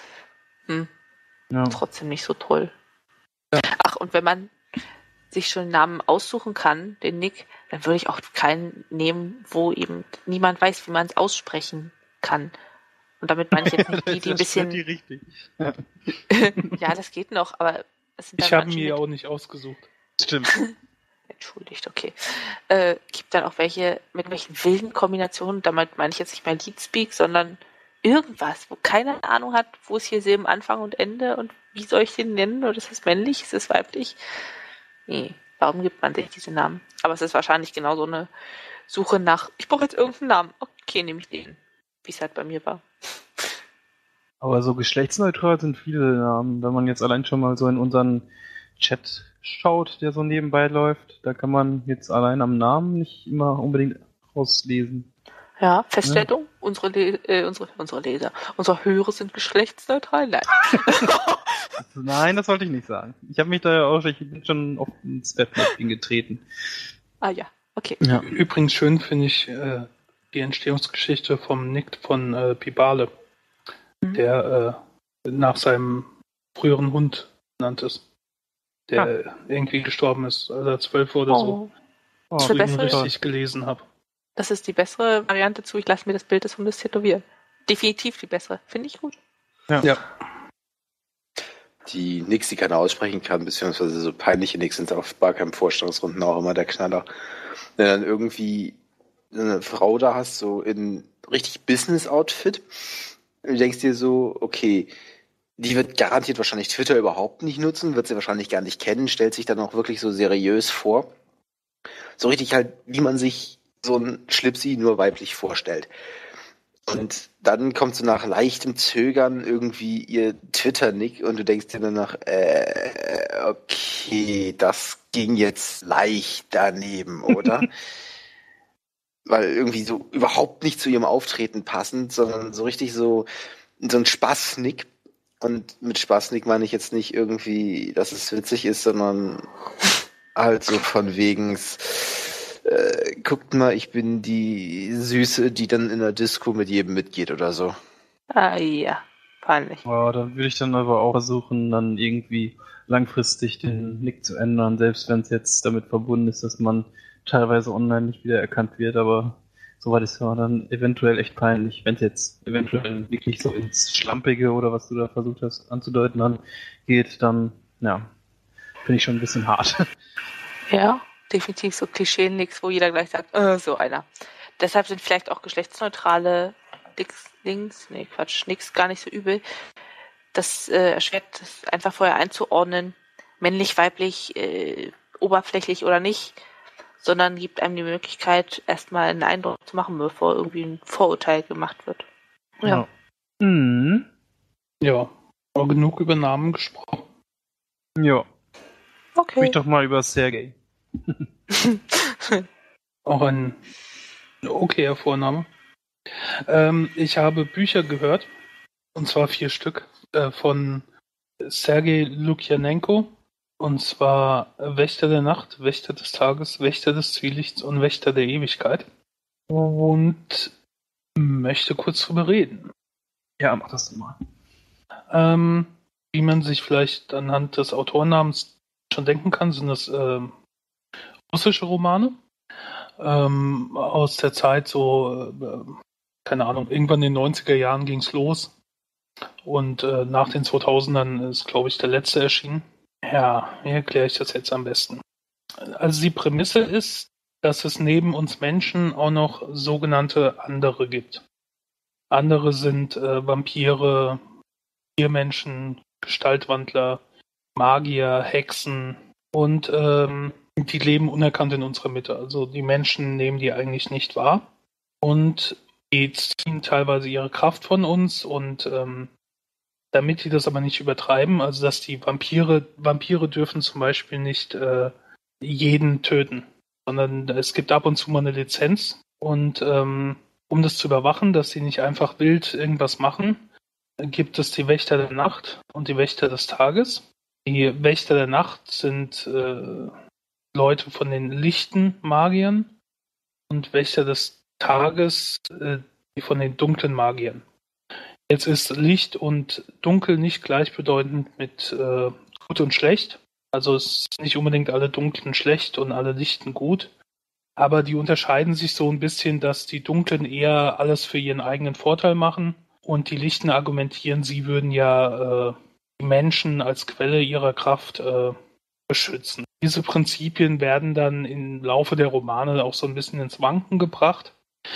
Ja. trotzdem nicht so toll. Ja. Ach, und wenn man sich schon einen Namen aussuchen kann, den Nick, dann würde ich auch keinen nehmen, wo eben niemand weiß, wie man es aussprechen kann. Und damit meine ich jetzt nicht die ein bisschen... Die richtig. Ja, das geht noch, aber es sind dann Ich habe manche mir mit- auch nicht ausgesucht. Stimmt. Entschuldigt, okay. Gibt dann auch welche mit welchen wilden Kombinationen, damit meine ich jetzt nicht mehr Leadspeak, sondern irgendwas, wo keine Ahnung hat, wo ist hier Silben Anfang und Ende und wie soll ich den nennen? Oder ist es männlich, ist es weiblich? Nee, warum gibt man sich diese Namen? Aber es ist wahrscheinlich genau so eine Suche nach, ich brauche jetzt irgendeinen Namen. Okay, nehme ich den. Wie es halt bei mir war. Aber so geschlechtsneutral sind viele Namen. Wenn man jetzt allein schon mal so in unseren Chat schaut, der so nebenbei läuft, da kann man jetzt allein am Namen nicht immer unbedingt rauslesen. Ja, Feststellung, unsere Leser, unsere Hörer sind geschlechtsneutral. Nein. Nein, das wollte ich nicht sagen. Ich habe mich da ja auch, ich bin schon oft ins Fettnäpfchen getreten. Ah ja, okay. Ja. Übrigens schön finde ich die Entstehungsgeschichte vom Nick von Pibale, der nach seinem früheren Hund benannt ist, der irgendwie gestorben ist, als er 12 oder so. Oh, Das So ist ich ihn eine bessere- richtig gelesen habe. Das ist die bessere Variante zu, ich lasse mir das Bild des Hundes tätowieren. Definitiv die bessere. Finde ich gut. Ja. Die Nicks, die keiner aussprechen kann, beziehungsweise so peinliche Nicks sind auf Barcamp-Vorstellungsrunden auch immer der Knaller. Wenn du dann irgendwie eine Frau da hast, so in richtig Business-Outfit, du denkst dir so, okay, die wird garantiert wahrscheinlich Twitter überhaupt nicht nutzen, wird sie wahrscheinlich gar nicht kennen, stellt sich dann auch wirklich so seriös vor. So richtig halt, wie man sich so ein Schlipsi nur weiblich vorstellt. Und dann kommt so nach leichtem Zögern irgendwie ihr Twitter-Nick und du denkst dir danach, okay, das ging jetzt leicht daneben, oder? Weil irgendwie so überhaupt nicht zu ihrem Auftreten passend, sondern so richtig so ein Spaß-Nick. Und mit Spaß-Nick meine ich jetzt nicht irgendwie, dass es witzig ist, sondern halt so von wegen, guckt mal, ich bin die Süße, die dann in der Disco mit jedem mitgeht oder so. Ah ja, peinlich. Ja, da würde ich dann aber auch versuchen, dann irgendwie langfristig den Nick zu ändern, selbst wenn es jetzt damit verbunden ist, dass man teilweise online nicht wieder erkannt wird, aber soweit ist ja dann eventuell echt peinlich, wenn es jetzt eventuell wirklich so ins Schlampige oder was du da versucht hast anzudeuten dann geht, dann, ja, finde ich schon ein bisschen hart. Ja, definitiv so Klischee-Nicks, wo jeder gleich sagt, so einer. Deshalb sind vielleicht auch geschlechtsneutrale Nicks gar nicht so übel. Das erschwert das einfach vorher einzuordnen, männlich, weiblich, oberflächlich oder nicht, sondern gibt einem die Möglichkeit, erstmal einen Eindruck zu machen, bevor irgendwie ein Vorurteil gemacht wird. Ja. Mhm. Ja, aber genug über Namen gesprochen. Ja. Okay. Sprich doch mal über Sergei. Auch ein okayer Vorname. Ich habe Bücher gehört, und zwar 4 Stück, von Sergei Lukjanenko. Und zwar Wächter der Nacht, Wächter des Tages, Wächter des Zwielichts und Wächter der Ewigkeit. Und möchte kurz drüber reden. Ja, mach das mal. Wie man sich vielleicht anhand des Autorennamens schon denken kann, sind das russische Romane. Aus der Zeit so, keine Ahnung, irgendwann in den 90er Jahren ging es los. Und nach den 2000ern ist, glaube ich, der letzte erschienen. Ja, wie erkläre ich das jetzt am besten? Also die Prämisse ist, dass es neben uns Menschen auch noch sogenannte andere gibt. Andere sind Vampire, Tiermenschen, Gestaltwandler, Magier, Hexen und die leben unerkannt in unserer Mitte. Also die Menschen nehmen die eigentlich nicht wahr und die ziehen teilweise ihre Kraft von uns und damit die das aber nicht übertreiben, also dass die Vampire dürfen zum Beispiel nicht jeden töten, sondern es gibt ab und zu mal eine Lizenz und um das zu überwachen, dass sie nicht einfach wild irgendwas machen, gibt es die Wächter der Nacht und die Wächter des Tages. Die Wächter der Nacht sind Leute von den lichten Magiern und Wächter des Tages die von den dunklen Magiern. Jetzt ist Licht und Dunkel nicht gleichbedeutend mit gut und schlecht. Also es sind nicht unbedingt alle Dunklen schlecht und alle Lichten gut. Aber die unterscheiden sich so ein bisschen, dass die Dunklen eher alles für ihren eigenen Vorteil machen und die Lichten argumentieren, sie würden ja die Menschen als Quelle ihrer Kraft beschützen. Diese Prinzipien werden dann im Laufe der Romane auch so ein bisschen ins Wanken gebracht.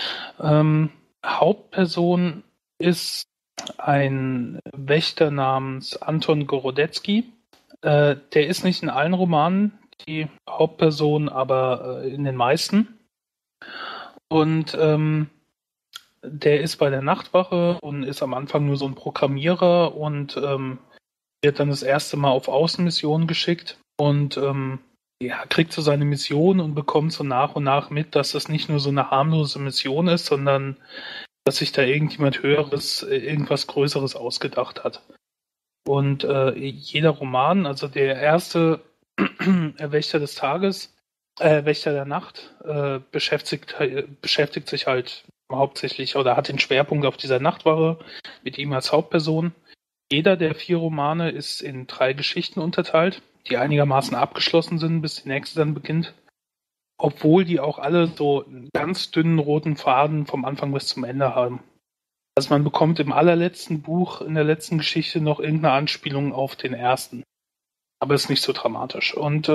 Hauptperson ist ein Wächter namens Anton Gorodetzky. Der ist nicht in allen Romanen die Hauptperson, aber in den meisten. Und der ist bei der Nachtwache und ist am Anfang nur so ein Programmierer und wird dann das erste Mal auf Außenmissionen geschickt und kriegt so seine Mission und bekommt so nach und nach mit, dass das nicht nur so eine harmlose Mission ist, sondern dass sich da irgendjemand Höheres, irgendwas Größeres ausgedacht hat. Und jeder Roman, also der erste Wächter des Tages, Wächter der Nacht, beschäftigt sich halt hauptsächlich oder hat den Schwerpunkt auf dieser Nachtwache mit ihm als Hauptperson. Jeder der 4 Romane ist in 3 Geschichten unterteilt, die einigermaßen abgeschlossen sind, bis die nächste dann beginnt. Obwohl die auch alle so einen ganz dünnen roten Faden vom Anfang bis zum Ende haben. Also man bekommt im allerletzten Buch, in der letzten Geschichte noch irgendeine Anspielung auf den ersten. Aber ist nicht so dramatisch. Und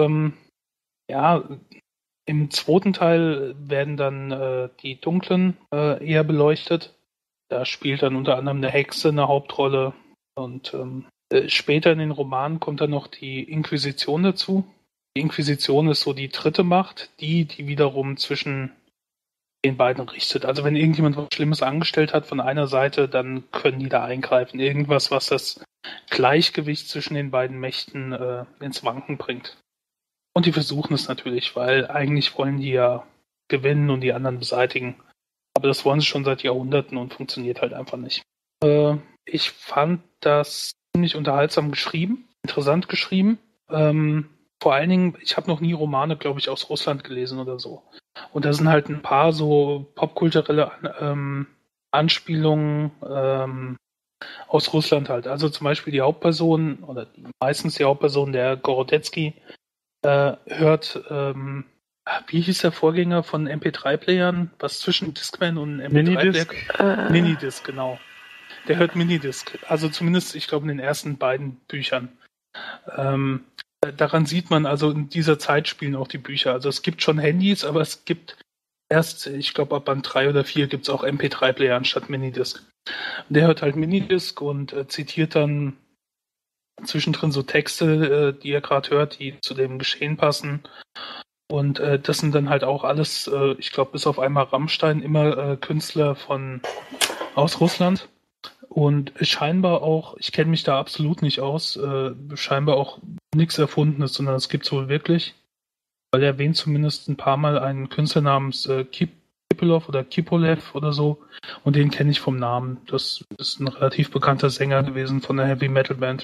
im zweiten Teil werden dann die Dunklen eher beleuchtet. Da spielt dann unter anderem eine Hexe eine Hauptrolle. Und später in den Romanen kommt dann noch die Inquisition dazu. Die Inquisition ist so die dritte Macht, die wiederum zwischen den beiden richtet. Also wenn irgendjemand was Schlimmes angestellt hat von einer Seite, dann können die da eingreifen. Irgendwas, was das Gleichgewicht zwischen den beiden Mächten ins Wanken bringt. Und die versuchen es natürlich, weil eigentlich wollen die ja gewinnen und die anderen beseitigen. Aber das wollen sie schon seit Jahrhunderten und funktioniert halt einfach nicht. Ich fand das ziemlich unterhaltsam geschrieben, interessant geschrieben. Vor allen Dingen, ich habe noch nie Romane, glaube ich, aus Russland gelesen oder so. Und da sind halt ein paar so popkulturelle Anspielungen aus Russland halt. Also zum Beispiel die Hauptperson, oder meistens die Hauptperson, der Gorodetzky, hört, wie hieß der Vorgänger von MP3-Playern? Was zwischen Discman und MP3-Player? Minidisc, genau. Der hört Minidisc. Also zumindest, ich glaube, in den ersten beiden Büchern. Daran sieht man, also in dieser Zeit spielen auch die Bücher. Also es gibt schon Handys, aber es gibt erst, ich glaube, ab Band 3 oder 4 gibt es auch MP3-Player anstatt Minidisc. Der hört halt Minidisc und zitiert dann zwischendrin so Texte, die er gerade hört, die zu dem Geschehen passen. Und das sind dann halt auch alles, ich glaube, bis auf einmal Rammstein, immer Künstler aus Russland. Und scheinbar auch, ich kenne mich da absolut nicht aus, scheinbar auch nichts Erfundenes, sondern es gibt es wohl wirklich. Weil er erwähnt zumindest ein paar Mal einen Künstler namens Kipelov oder Kipolev oder so. Und den kenne ich vom Namen. Das ist ein relativ bekannter Sänger gewesen von der Heavy Metal Band.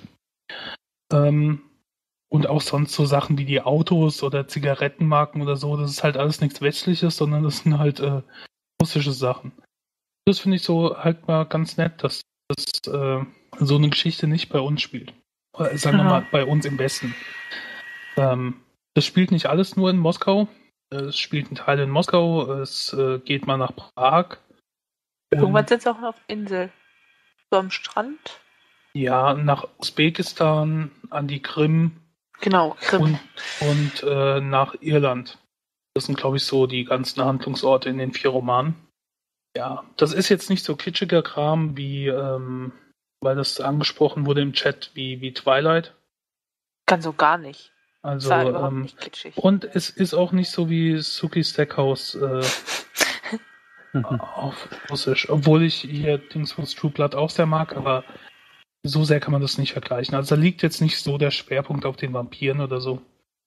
Und auch sonst so Sachen wie die Autos oder Zigarettenmarken oder so, das ist halt alles nichts Westliches, sondern das sind halt russische Sachen. Das finde ich so halt mal ganz nett, dass so eine Geschichte nicht bei uns spielt. Oder, sagen wir mal, bei uns im Westen. Das spielt nicht alles nur in Moskau. Es spielt ein Teil in Moskau. Es geht mal nach Prag. Irgendwann sind sie auch auf der Insel. So am Strand. Ja, nach Usbekistan, an die Krim. Genau, Krim. Und nach Irland. Das sind, glaube ich, so die ganzen Handlungsorte in den 4 Romanen. Ja, das ist jetzt nicht so kitschiger Kram wie, weil das angesprochen wurde im Chat, wie Twilight. Ganz so gar nicht. Also, Das war überhaupt nicht kitschig. und es ist auch nicht so wie Suki Stackhouse auf Russisch. Obwohl ich hier Dingsbums True Blood auch sehr mag, aber so sehr kann man das nicht vergleichen. Also da liegt jetzt nicht so der Schwerpunkt auf den Vampiren oder so.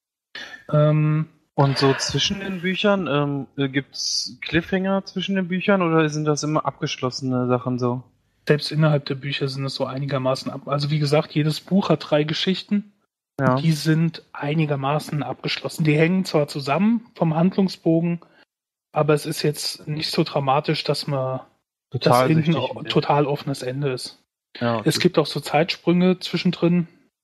Und so zwischen den Büchern, gibt's Cliffhanger zwischen den Büchern oder sind das immer abgeschlossene Sachen so? Selbst innerhalb der Bücher sind es so einigermaßen ab. Also wie gesagt, jedes Buch hat 3 Geschichten. Ja. Die sind einigermaßen abgeschlossen. Die hängen zwar zusammen vom Handlungsbogen, aber es ist jetzt nicht so dramatisch, dass man das hinten total offenes Ende ist. Ja, okay. Es gibt auch so Zeitsprünge zwischendrin.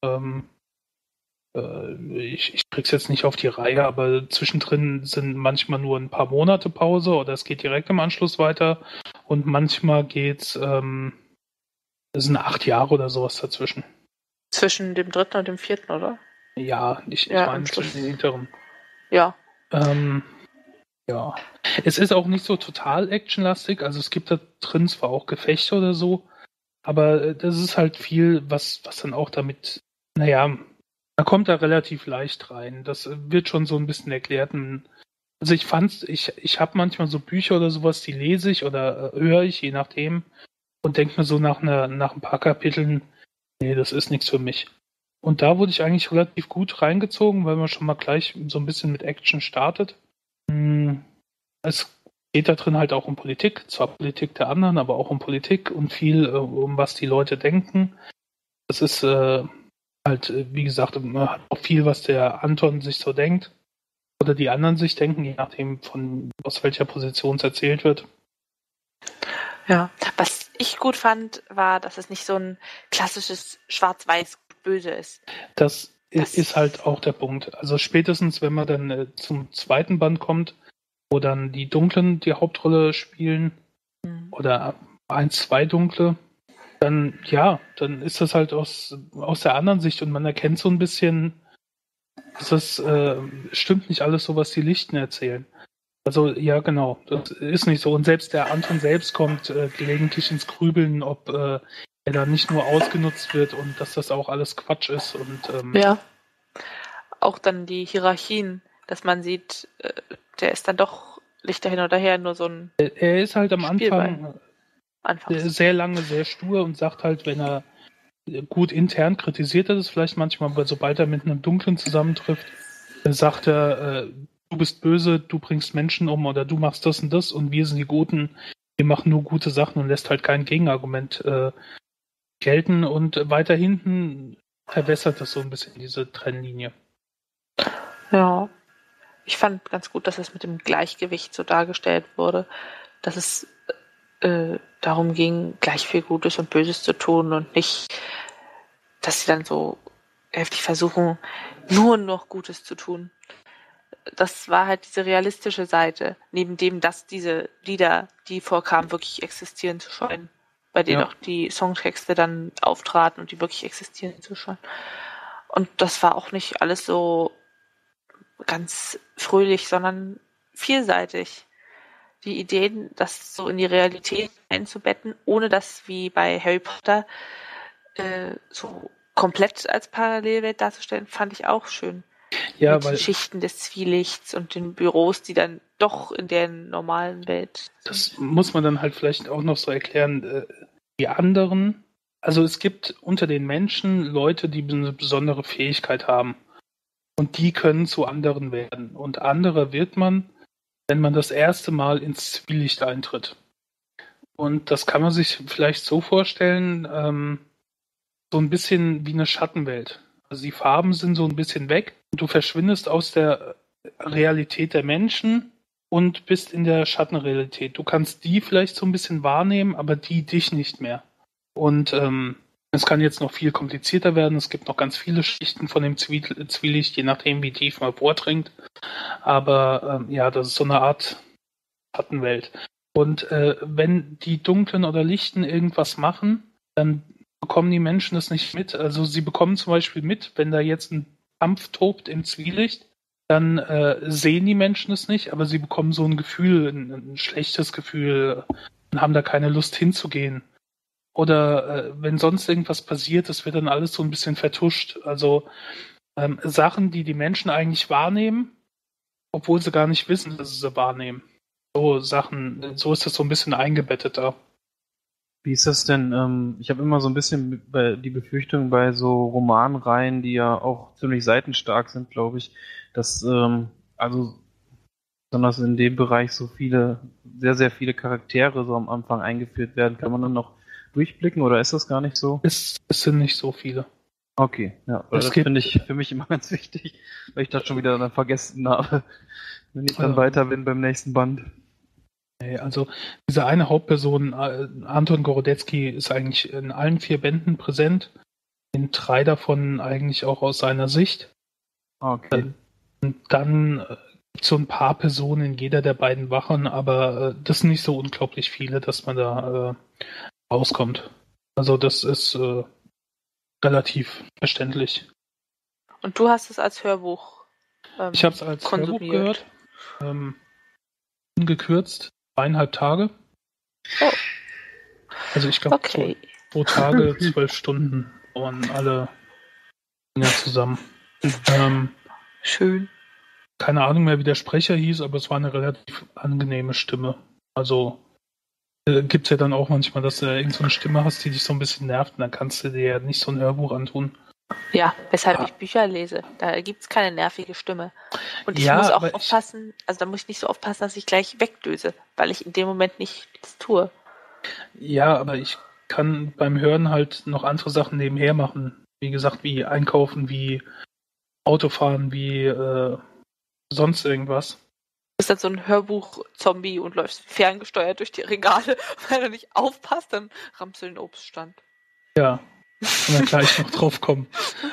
Ich krieg's jetzt nicht auf die Reihe, aber zwischendrin sind manchmal nur ein paar Monate Pause oder es geht direkt im Anschluss weiter und manchmal geht's, es sind 8 Jahre oder sowas dazwischen. Zwischen dem 3. und dem 4., oder? Ja, ich Ja, meine zwischen den hinteren. Ja. Ja. Es ist auch nicht so total actionlastig, also es gibt da drin zwar auch Gefechte oder so, aber das ist halt viel, was dann auch damit, naja, man kommt da relativ leicht rein. Das wird schon so ein bisschen erklärt. Also ich habe manchmal so Bücher oder sowas, die lese ich oder höre ich, je nachdem, und denke mir so nach ein paar Kapiteln, nee, das ist nichts für mich. Und da wurde ich eigentlich relativ gut reingezogen, weil man schon mal gleich so ein bisschen mit Action startet. Es geht da drin halt auch um Politik, zwar Politik der anderen, aber auch um Politik und viel um was die Leute denken. Das ist halt, wie gesagt, man hat auch viel, was der Anton sich so denkt oder die anderen sich denken, je nachdem aus welcher Position es erzählt wird. Ja, was ich gut fand, war, dass es nicht so ein klassisches Schwarz-Weiß-Böse ist. Das ist halt auch der Punkt. Also spätestens, wenn man dann zum 2. Band kommt, wo dann die Dunklen die Hauptrolle spielen oder 1, 2 Dunkle, dann ist das halt aus der anderen Sicht und man erkennt so ein bisschen, dass das stimmt nicht alles so, was die Lichten erzählen. Also ja, genau, das ist nicht so. Und selbst der Anton selbst kommt gelegentlich ins Grübeln, ob er da nicht nur ausgenutzt wird und dass das auch alles Quatsch ist. Und ja, auch dann die Hierarchien, dass man sieht, der ist dann doch Lichter hin oder her, nur so ein er ist halt am Spielbein. Anfang sehr lange sehr stur und sagt halt, wenn er gut intern kritisiert er das vielleicht manchmal, aber sobald er mit einem Dunklen zusammentrifft, sagt er, du bist böse, du bringst Menschen um oder du machst das und das und wir sind die Guten, wir machen nur gute Sachen und lässt halt kein Gegenargument gelten und weiter hinten verwässert das so ein bisschen diese Trennlinie. Ja, ich fand ganz gut, dass es mit dem Gleichgewicht so dargestellt wurde, dass es darum ging, gleich viel Gutes und Böses zu tun und nicht, dass sie dann so heftig versuchen, nur noch Gutes zu tun. Das war halt diese realistische Seite, neben dem, dass diese Lieder, die vorkamen, wirklich existieren zu scheinen. Bei denen auch die Songtexte dann auftraten und die wirklich existieren zu scheinen. Und das war auch nicht alles so ganz fröhlich, sondern vielseitig. Die Ideen, das so in die Realität einzubetten, ohne das wie bei Harry Potter so komplett als Parallelwelt darzustellen, fand ich auch schön. Ja, mit weil den Schichten des Zwielichts und den Büros, die dann doch in der normalen Welt. das muss man dann halt vielleicht auch noch so erklären. Die anderen, also es gibt unter den Menschen Leute, die eine besondere Fähigkeit haben. Und die können zu anderen werden. Und andere wird man, wenn man das erste Mal ins Zwielicht eintritt. Und das kann man sich vielleicht so vorstellen, so ein bisschen wie eine Schattenwelt. Also die Farben sind so ein bisschen weg und du verschwindest aus der Realität der Menschen und bist in der Schattenrealität. Du kannst die vielleicht so ein bisschen wahrnehmen, aber die dich nicht mehr. Und es kann jetzt noch viel komplizierter werden. Es gibt noch ganz viele Schichten von dem Zwielicht, je nachdem, wie tief man vordringt. Aber ja, das ist so eine Art Schattenwelt. Und wenn die Dunklen oder Lichten irgendwas machen, dann bekommen die Menschen das nicht mit. Also sie bekommen zum Beispiel mit, wenn da jetzt ein Kampf tobt im Zwielicht, dann sehen die Menschen es nicht, aber sie bekommen so ein Gefühl, ein schlechtes Gefühl und haben da keine Lust hinzugehen. Oder wenn sonst irgendwas passiert, das wird dann alles so ein bisschen vertuscht. Also Sachen, die die Menschen eigentlich wahrnehmen, obwohl sie gar nicht wissen, dass sie sie wahrnehmen. So Sachen, so ist das so ein bisschen eingebettet da. Wie ist das denn? Ich habe immer so ein bisschen die Befürchtung bei so Romanreihen, die ja auch ziemlich seitenstark sind, glaube ich, dass also besonders in dem Bereich so viele, sehr, sehr viele Charaktere so am Anfang eingeführt werden. Kann man dann noch durchblicken oder ist das gar nicht so? Es sind nicht so viele. Okay, ja, weil das finde ich für mich immer ganz wichtig, weil ich das schon wieder dann vergessen habe, wenn ich dann weiter bin beim nächsten Band. Also diese eine Hauptperson, Anton Gorodetzky, ist eigentlich in allen 4 Bänden präsent, in 3 davon eigentlich auch aus seiner Sicht. Okay. Und dann gibt es so ein paar Personen in jeder der beiden Wachen, aber das sind nicht so unglaublich viele, dass man da rauskommt. Also das ist relativ verständlich. Und du hast es als Hörbuch Ich habe es als Hörbuch gehört, ungekürzt, 2,5 Tage. Oh. Also ich glaube, Okay. 2 Tage, 12 Stunden dauern alle Dinger zusammen. Schön. Keine Ahnung mehr, wie der Sprecher hieß, aber es war eine relativ angenehme Stimme. Also gibt es ja dann auch manchmal, dass du irgend so eine Stimme hast, die dich so ein bisschen nervt, und dann kannst du dir ja nicht so ein Hörbuch antun. Ja, weshalb ich Bücher lese. Da gibt es keine nervige Stimme. Und ich Ja, muss auch aber aufpassen, also da muss ich nicht so aufpassen, dass ich gleich wegdöse, weil ich in dem Moment nichts tue. Ja, aber ich kann beim Hören halt noch andere Sachen nebenher machen. Wie gesagt, wie Einkaufen, wie Autofahren, wie sonst irgendwas. Du bist dann so ein Hörbuch-Zombie und läufst ferngesteuert durch die Regale. Wenn du nicht aufpasst, dann rammst du den Obststand. Ja, kann man gleich noch drauf kommen.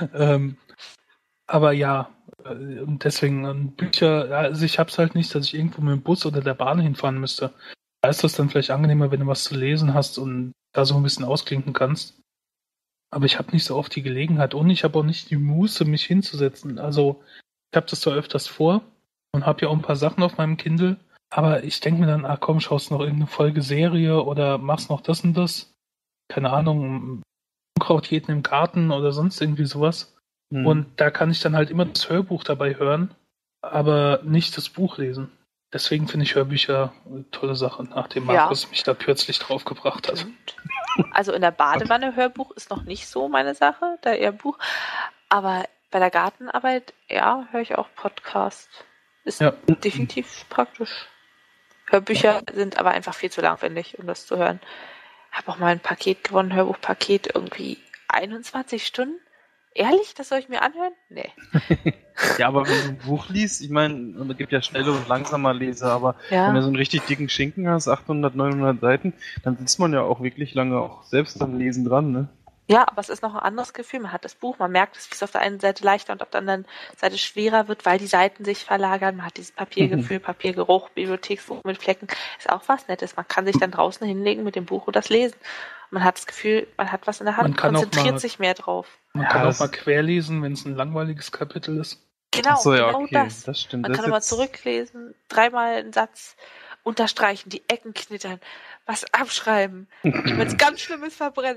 Aber ja, und deswegen Bücher, also ich hab's halt nicht, dass ich irgendwo mit dem Bus oder der Bahn hinfahren müsste. Da ist das dann vielleicht angenehmer, wenn du was zu lesen hast und da so ein bisschen ausklinken kannst. Aber ich habe nicht so oft die Gelegenheit und ich habe auch nicht die Muße, mich hinzusetzen. Also ich habe das zwar öfters vor und habe ja auch ein paar Sachen auf meinem Kindle, aber ich denke mir dann, ach komm, schaust noch irgendeine Folge Serie oder machst noch das und das. Keine Ahnung, Unkraut jeden im Garten oder sonst irgendwie sowas. Und da kann ich dann halt immer das Hörbuch dabei hören, aber nicht das Buch lesen. Deswegen finde ich Hörbücher eine tolle Sache, nachdem Markus mich da kürzlich draufgebracht hat. Also in der Badewanne Hörbuch ist noch nicht so meine Sache, da eher Buch. Aber bei der Gartenarbeit, ja, höre ich auch Podcast. Ist definitiv praktisch. Hörbücher sind aber einfach viel zu langweilig, um das zu hören. Habe auch mal ein Paket gewonnen, Hörbuchpaket, irgendwie 21 Stunden. Ehrlich, das soll ich mir anhören? Nee. Ja, aber wenn du ein Buch liest, ich meine, es gibt ja schnelle und langsame Leser, aber wenn du so einen richtig dicken Schinken hast, 800, 900 Seiten, dann sitzt man ja auch wirklich lange auch selbst am Lesen dran, ne? Ja, aber es ist noch ein anderes Gefühl. Man hat das Buch, man merkt, wie es auf der einen Seite leichter und auf der anderen Seite schwerer wird, weil die Seiten sich verlagern. Man hat dieses Papiergefühl, Papiergeruch, Bibliotheksbuch mit Flecken. Ist auch was Nettes. Man kann sich dann draußen hinlegen mit dem Buch und das lesen. Man hat das Gefühl, man hat was in der Hand, konzentriert sich mehr drauf. Man kann auch mal querlesen, wenn es ein langweiliges Kapitel ist. Genau, so, ja, genau okay. das. Das stimmt. Man Das kann immer zurücklesen, 3-mal einen Satz unterstreichen, die Ecken knittern, was abschreiben, wenn es ganz Schlimmes verbrennen.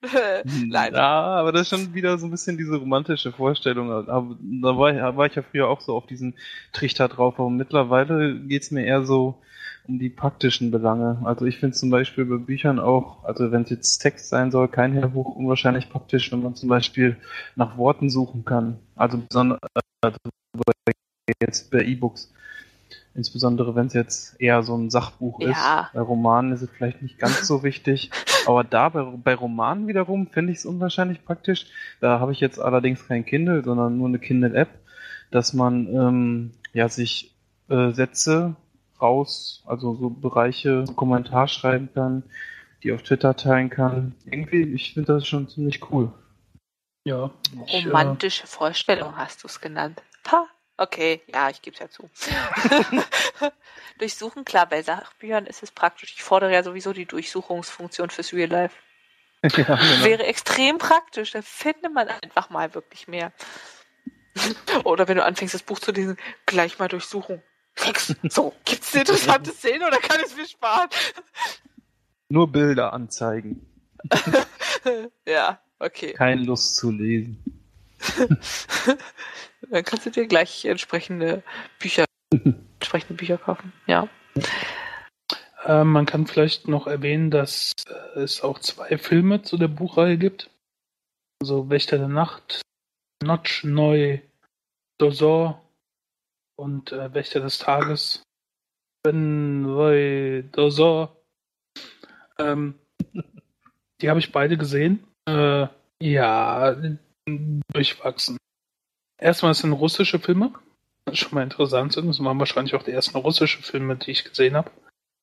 Nein. Ja, aber das ist schon wieder so ein bisschen diese romantische Vorstellung. Aber da war ich ja früher auch so auf diesen Trichter drauf. Aber mittlerweile geht's mir eher so um die praktischen Belange. Also ich finde zum Beispiel bei Büchern auch, also wenn es jetzt Text sein soll, kein Hörbuch unwahrscheinlich praktisch, wenn man zum Beispiel nach Worten suchen kann. Also besonders jetzt bei E-Books. Insbesondere wenn es jetzt eher so ein Sachbuch Ja. ist. Bei Romanen ist es vielleicht nicht ganz so wichtig. Aber da bei Romanen wiederum finde ich es unwahrscheinlich praktisch. Da habe ich jetzt allerdings kein Kindle, sondern nur eine Kindle-App, dass man sich Sätze raus, also so Bereiche, so Kommentar schreiben kann, die auf Twitter teilen kann. Irgendwie, ich finde das schon ziemlich cool. Ja. Romantische Vorstellung hast du es genannt. Ha, okay, ja, ich gebe es ja zu. Durchsuchen, klar, bei Sachbüchern ist es praktisch. Ich fordere ja sowieso die Durchsuchungsfunktion fürs Real Life. Ja, genau. Wäre extrem praktisch, dann findet man einfach mal wirklich mehr. Oder wenn du anfängst, das Buch zu lesen, gleich mal durchsuchen. Fix. So, gibt's eine interessante Szene oder kann es mir sparen? Nur Bilder anzeigen. Ja, okay. Keine Lust zu lesen. Dann kannst du dir gleich entsprechende Bücher kaufen. Ja. Man kann vielleicht noch erwähnen, dass es auch 2 Filme zu der Buchreihe gibt. Also Wächter der Nacht, Notch Neu, Dosor und Wächter des Tages. Dosor. Die habe ich beide gesehen. Ja, durchwachsen. Erstmal sind russische Filme. Das ist schon mal interessant sind. Das waren wahrscheinlich auch die ersten russischen Filme, die ich gesehen habe.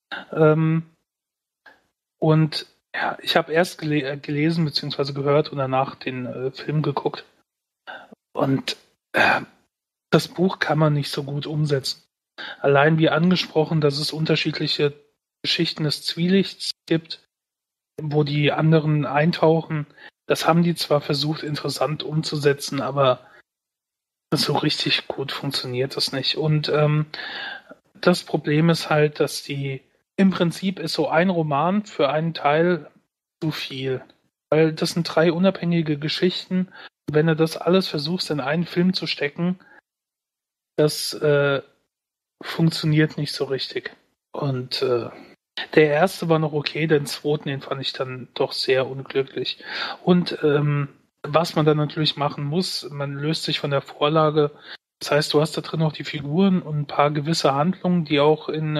Und ja, ich habe erst gelesen bzw. gehört und danach den Film geguckt. Und das Buch kann man nicht so gut umsetzen. Allein wie angesprochen, dass es unterschiedliche Geschichten des Zwielichts gibt, wo die anderen eintauchen. Das haben die zwar versucht, interessant umzusetzen, aber so richtig gut funktioniert das nicht. Und das Problem ist halt, dass im Prinzip ist so ein Roman für einen Teil zu viel. Weil das sind 3 unabhängige Geschichten. Und wenn du das alles versuchst, in einen Film zu stecken, das funktioniert nicht so richtig. Und der erste war noch okay, den zweiten, den fand ich dann doch sehr unglücklich. Und was man dann natürlich machen muss, man löst sich von der Vorlage. Das heißt, du hast da drin noch die Figuren und ein paar gewisse Handlungen, die auch in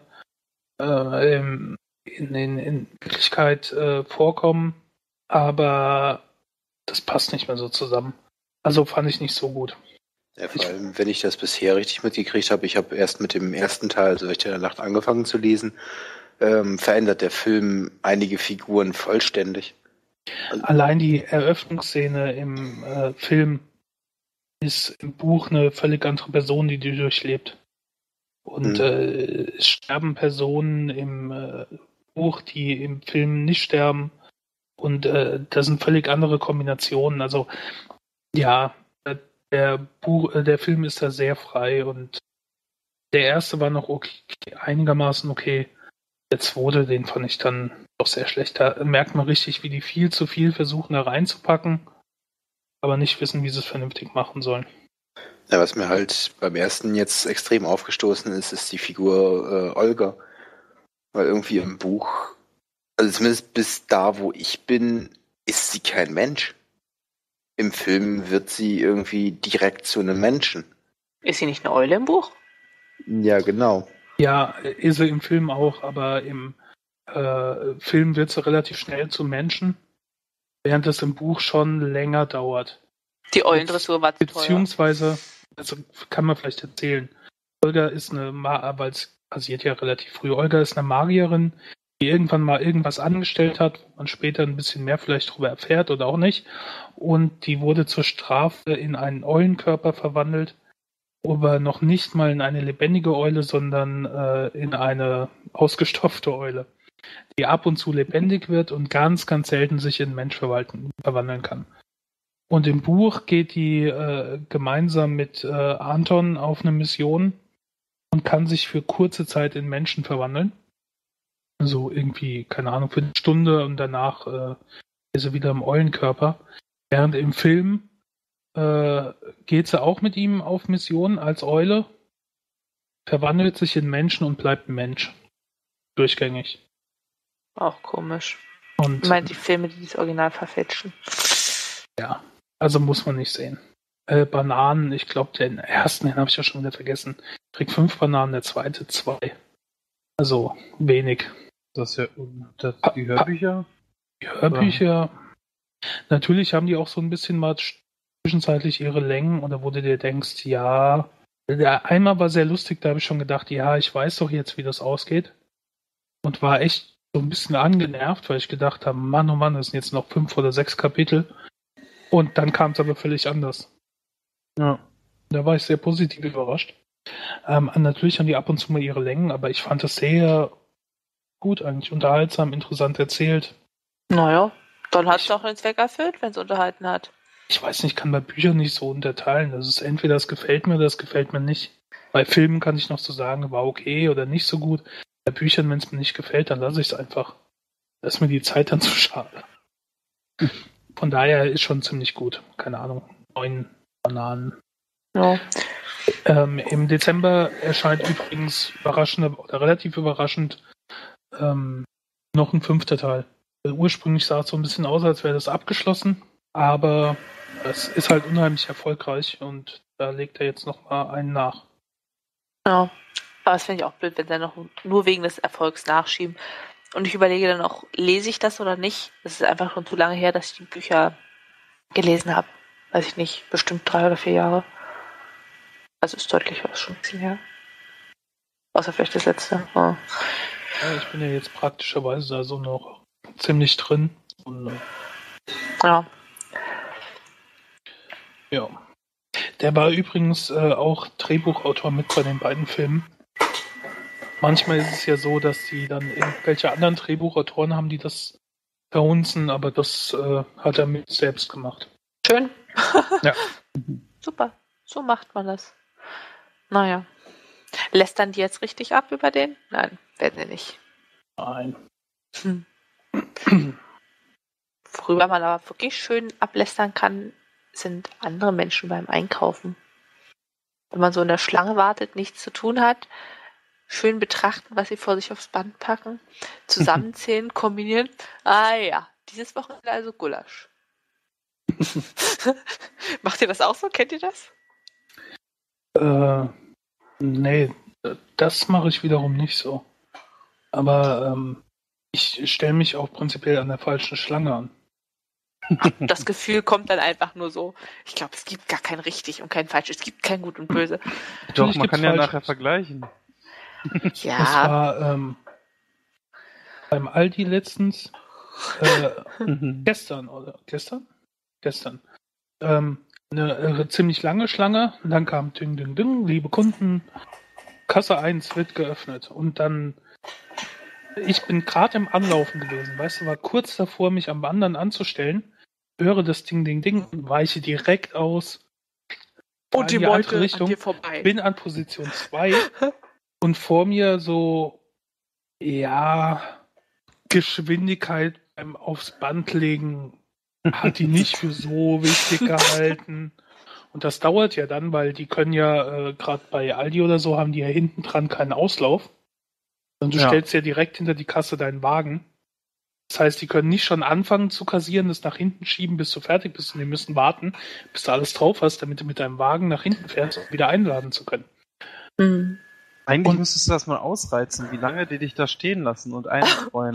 Wirklichkeit vorkommen, aber das passt nicht mehr so zusammen. Also fand ich nicht so gut. Ja, vor allem, wenn ich das bisher richtig mitgekriegt habe, ich habe erst mit dem ersten Teil, also Wächter der Nacht, angefangen zu lesen, verändert der Film einige Figuren vollständig. Allein die Eröffnungsszene im Film ist im Buch eine völlig andere Person, die durchlebt. Und es sterben Personen im Buch, die im Film nicht sterben. Und das sind völlig andere Kombinationen. Also ja, der Film ist da sehr frei und der erste war noch okay, einigermaßen okay. Der zweite, den fand ich dann doch sehr schlecht. Da merkt man richtig, wie die viel zu viel versuchen, da reinzupacken, aber nicht wissen, wie sie es vernünftig machen sollen. Ja, was mir halt beim ersten jetzt extrem aufgestoßen ist, ist die Figur Olga. Weil irgendwie im Buch, also zumindest bis da, wo ich bin, ist sie kein Mensch. Im Film wird sie irgendwie direkt zu einem Menschen. Ist sie nicht eine Eule im Buch? Ja, genau. Ja, ist sie im Film auch, aber im Film wird sie relativ schnell zum Menschen, während es im Buch schon länger dauert. Die Eulendressur war zu teuer. Beziehungsweise, also kann man vielleicht erzählen, Olga ist weil es passiert ja relativ früh, Olga ist eine Magierin, die irgendwann mal irgendwas angestellt hat, wo man später ein bisschen mehr vielleicht darüber erfährt oder auch nicht. Und die wurde zur Strafe in einen Eulenkörper verwandelt, aber noch nicht mal in eine lebendige Eule, sondern in eine ausgestopfte Eule, die ab und zu lebendig wird und ganz, ganz selten sich in einen Mensch verwandeln kann. Und im Buch geht die gemeinsam mit Anton auf eine Mission und kann sich für kurze Zeit in Menschen verwandeln. So irgendwie, keine Ahnung, für eine Stunde und danach ist sie wieder im Eulenkörper. Während im Film geht sie auch mit ihm auf Mission als Eule, verwandelt sich in Menschen und bleibt ein Mensch. Durchgängig. Auch komisch. Und Ich meine, die Filme, die das Original verfälschen. ja, also muss man nicht sehen. Bananen, ich glaube, den ersten, den habe ich ja schon wieder vergessen. Ich krieg 5 Bananen, der zweite 2. Also wenig. Das ja, die Hörbücher? Die Hörbücher, natürlich haben die auch so ein bisschen mal zwischenzeitlich ihre Längen, oder wo du dir denkst, ja, einmal war sehr lustig, da habe ich schon gedacht, ja, ich weiß doch jetzt, wie das ausgeht. Und war echt so ein bisschen angenervt, weil ich gedacht habe, Mann, oh Mann, das sind jetzt noch 5 oder 6 Kapitel. Und dann kam es aber völlig anders. Ja. Da war ich sehr positiv überrascht. Natürlich haben die ab und zu mal ihre Längen, aber ich fand das sehr gut eigentlich, unterhaltsam, interessant erzählt. Naja, dann hat es doch den Zweck erfüllt, wenn es unterhalten hat. Ich weiß nicht, ich kann bei Büchern nicht so unterteilen. Das ist entweder das gefällt mir oder das gefällt mir nicht. Bei Filmen kann ich noch so sagen, war okay oder nicht so gut. Bei Büchern, wenn es mir nicht gefällt, dann lasse ich es einfach. Da ist mir die Zeit dann zu schade. Von daher ist schon ziemlich gut. Keine Ahnung, 9 Bananen. Ja. Im Dezember erscheint übrigens relativ überraschend noch ein 5. Teil. Ursprünglich sah es so ein bisschen aus, als wäre das abgeschlossen, aber es ist halt unheimlich erfolgreich und da legt er jetzt noch mal einen nach. Ja. Aber das finde ich auch blöd, wenn sie noch nur wegen des Erfolgs nachschieben. Und ich überlege dann auch, lese ich das oder nicht? Das ist einfach schon zu lange her, dass ich die Bücher gelesen habe. Weiß ich nicht, bestimmt 3 oder 4 Jahre. Also ist deutlich was schon ein bisschen her. Außer vielleicht das letzte. Oh. Ja, ich bin ja jetzt praktischerweise da so noch ziemlich drin. Und, Ja. ja. Der war übrigens auch Drehbuchautor mit bei den beiden Filmen. Manchmal ist es ja so, dass die dann irgendwelche anderen Drehbuchautoren haben, die das verhunzen, aber das hat er mit selbst gemacht. Schön. Ja. Super. So macht man das. Naja. Lästern die jetzt richtig ab über den? Nein, werden sie nicht. Nein. Worüber man aber wirklich schön ablästern kann, sind andere Menschen beim Einkaufen. Wenn man so in der Schlange wartet, nichts zu tun hat, schön betrachten, was sie vor sich aufs Band packen, zusammenzählen, kombinieren. Ah ja, dieses Wochenende also Gulasch. Macht ihr das auch so? Kennt ihr das? Nee, das mache ich wiederum nicht so. Aber ich stelle mich auch prinzipiell an der falschen Schlange an. Das Gefühl kommt dann einfach nur so. Ich glaube, es gibt gar kein richtig und kein falsch. Es gibt kein gut und böse. Doch, Natürlich man kann gibt's ja falsch. nachher vergleichen. Das Ja, war beim Aldi letztens gestern, oder? Gestern? Gestern. Eine ziemlich lange Schlange. Und dann kam Ding, Ding, Ding, liebe Kunden, Kasse 1 wird geöffnet. Und dann, ich bin gerade im Anlaufen gewesen, weißt du, war kurz davor, mich am Wandern anzustellen, höre das Ding, Ding, Ding, weiche direkt aus. fahr und in die andere Meute an dir vorbei. bin an Position 2 und vor mir so, ja, Geschwindigkeit beim aufs Band legen hat die nicht für so wichtig gehalten. Und das dauert ja dann, weil die können ja, gerade bei Aldi oder so, haben die ja hinten dran keinen Auslauf. Und du stellst ja direkt hinter die Kasse deinen Wagen. Das heißt, die können nicht schon anfangen zu kassieren, das nach hinten schieben, bis du fertig bist. Und die müssen warten, bis du alles drauf hast, damit du mit deinem Wagen nach hinten fährst, um wieder einladen zu können. Mhm. Eigentlich müsstest du das mal ausreizen, wie lange die dich da stehen lassen und einräumen.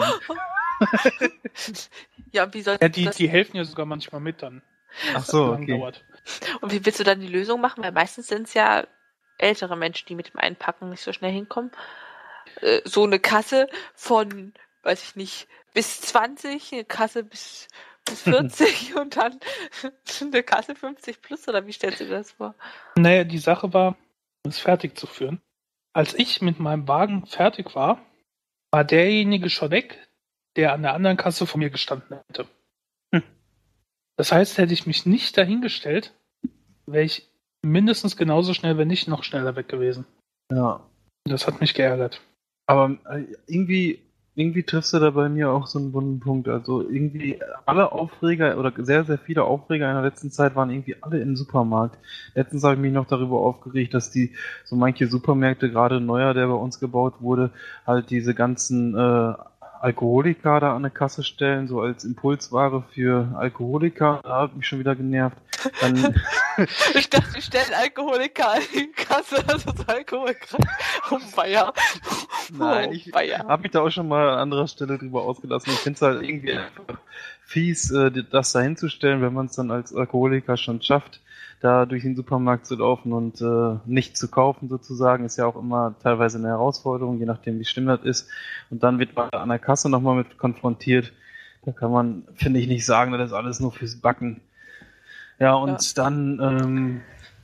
Ja, wie soll Ja, das? die helfen ja sogar manchmal mit dann. Ach so, Lang okay. dauert. Und wie willst du dann die Lösung machen? Weil meistens sind es ja ältere Menschen, die mit dem Einpacken nicht so schnell hinkommen. So eine Kasse von, weiß ich nicht, bis 20, eine Kasse bis 40 und dann eine Kasse 50 plus, oder wie stellst du dir das vor? Naja, die Sache war, es fertig zu führen. Als ich mit meinem Wagen fertig war, war derjenige schon weg, der an der anderen Kasse vor mir gestanden hätte. Das heißt, hätte ich mich nicht dahingestellt, wäre ich mindestens genauso schnell, wenn nicht noch schneller weg gewesen. Ja. Das hat mich geärgert. Aber irgendwie Irgendwie triffst du da bei mir auch so einen wunden Punkt. Also irgendwie alle Aufreger oder sehr, sehr viele Aufreger in der letzten Zeit waren irgendwie alle im Supermarkt. Letztens habe ich mich noch darüber aufgeregt, dass die so manche Supermärkte, gerade neuer, der bei uns gebaut wurde, halt diese ganzen Alkoholiker da an der Kasse stellen, so als Impulsware für Alkoholiker. Da hat mich schon wieder genervt. Dann Ich dachte, die stellen Alkoholiker an die Kasse, also so Alkoholiker. Oh weia. Nein, ich habe mich da auch schon mal an anderer Stelle drüber ausgelassen. Ich finde es halt irgendwie einfach fies, das da hinzustellen, wenn man es dann als Alkoholiker schon schafft, da durch den Supermarkt zu laufen und nicht zu kaufen sozusagen, ist ja auch immer teilweise eine Herausforderung, je nachdem wie schlimm das ist. Und dann wird man an der Kasse nochmal mit konfrontiert. Da kann man, finde ich, nicht sagen, das ist alles nur fürs Backen. Ja, und dann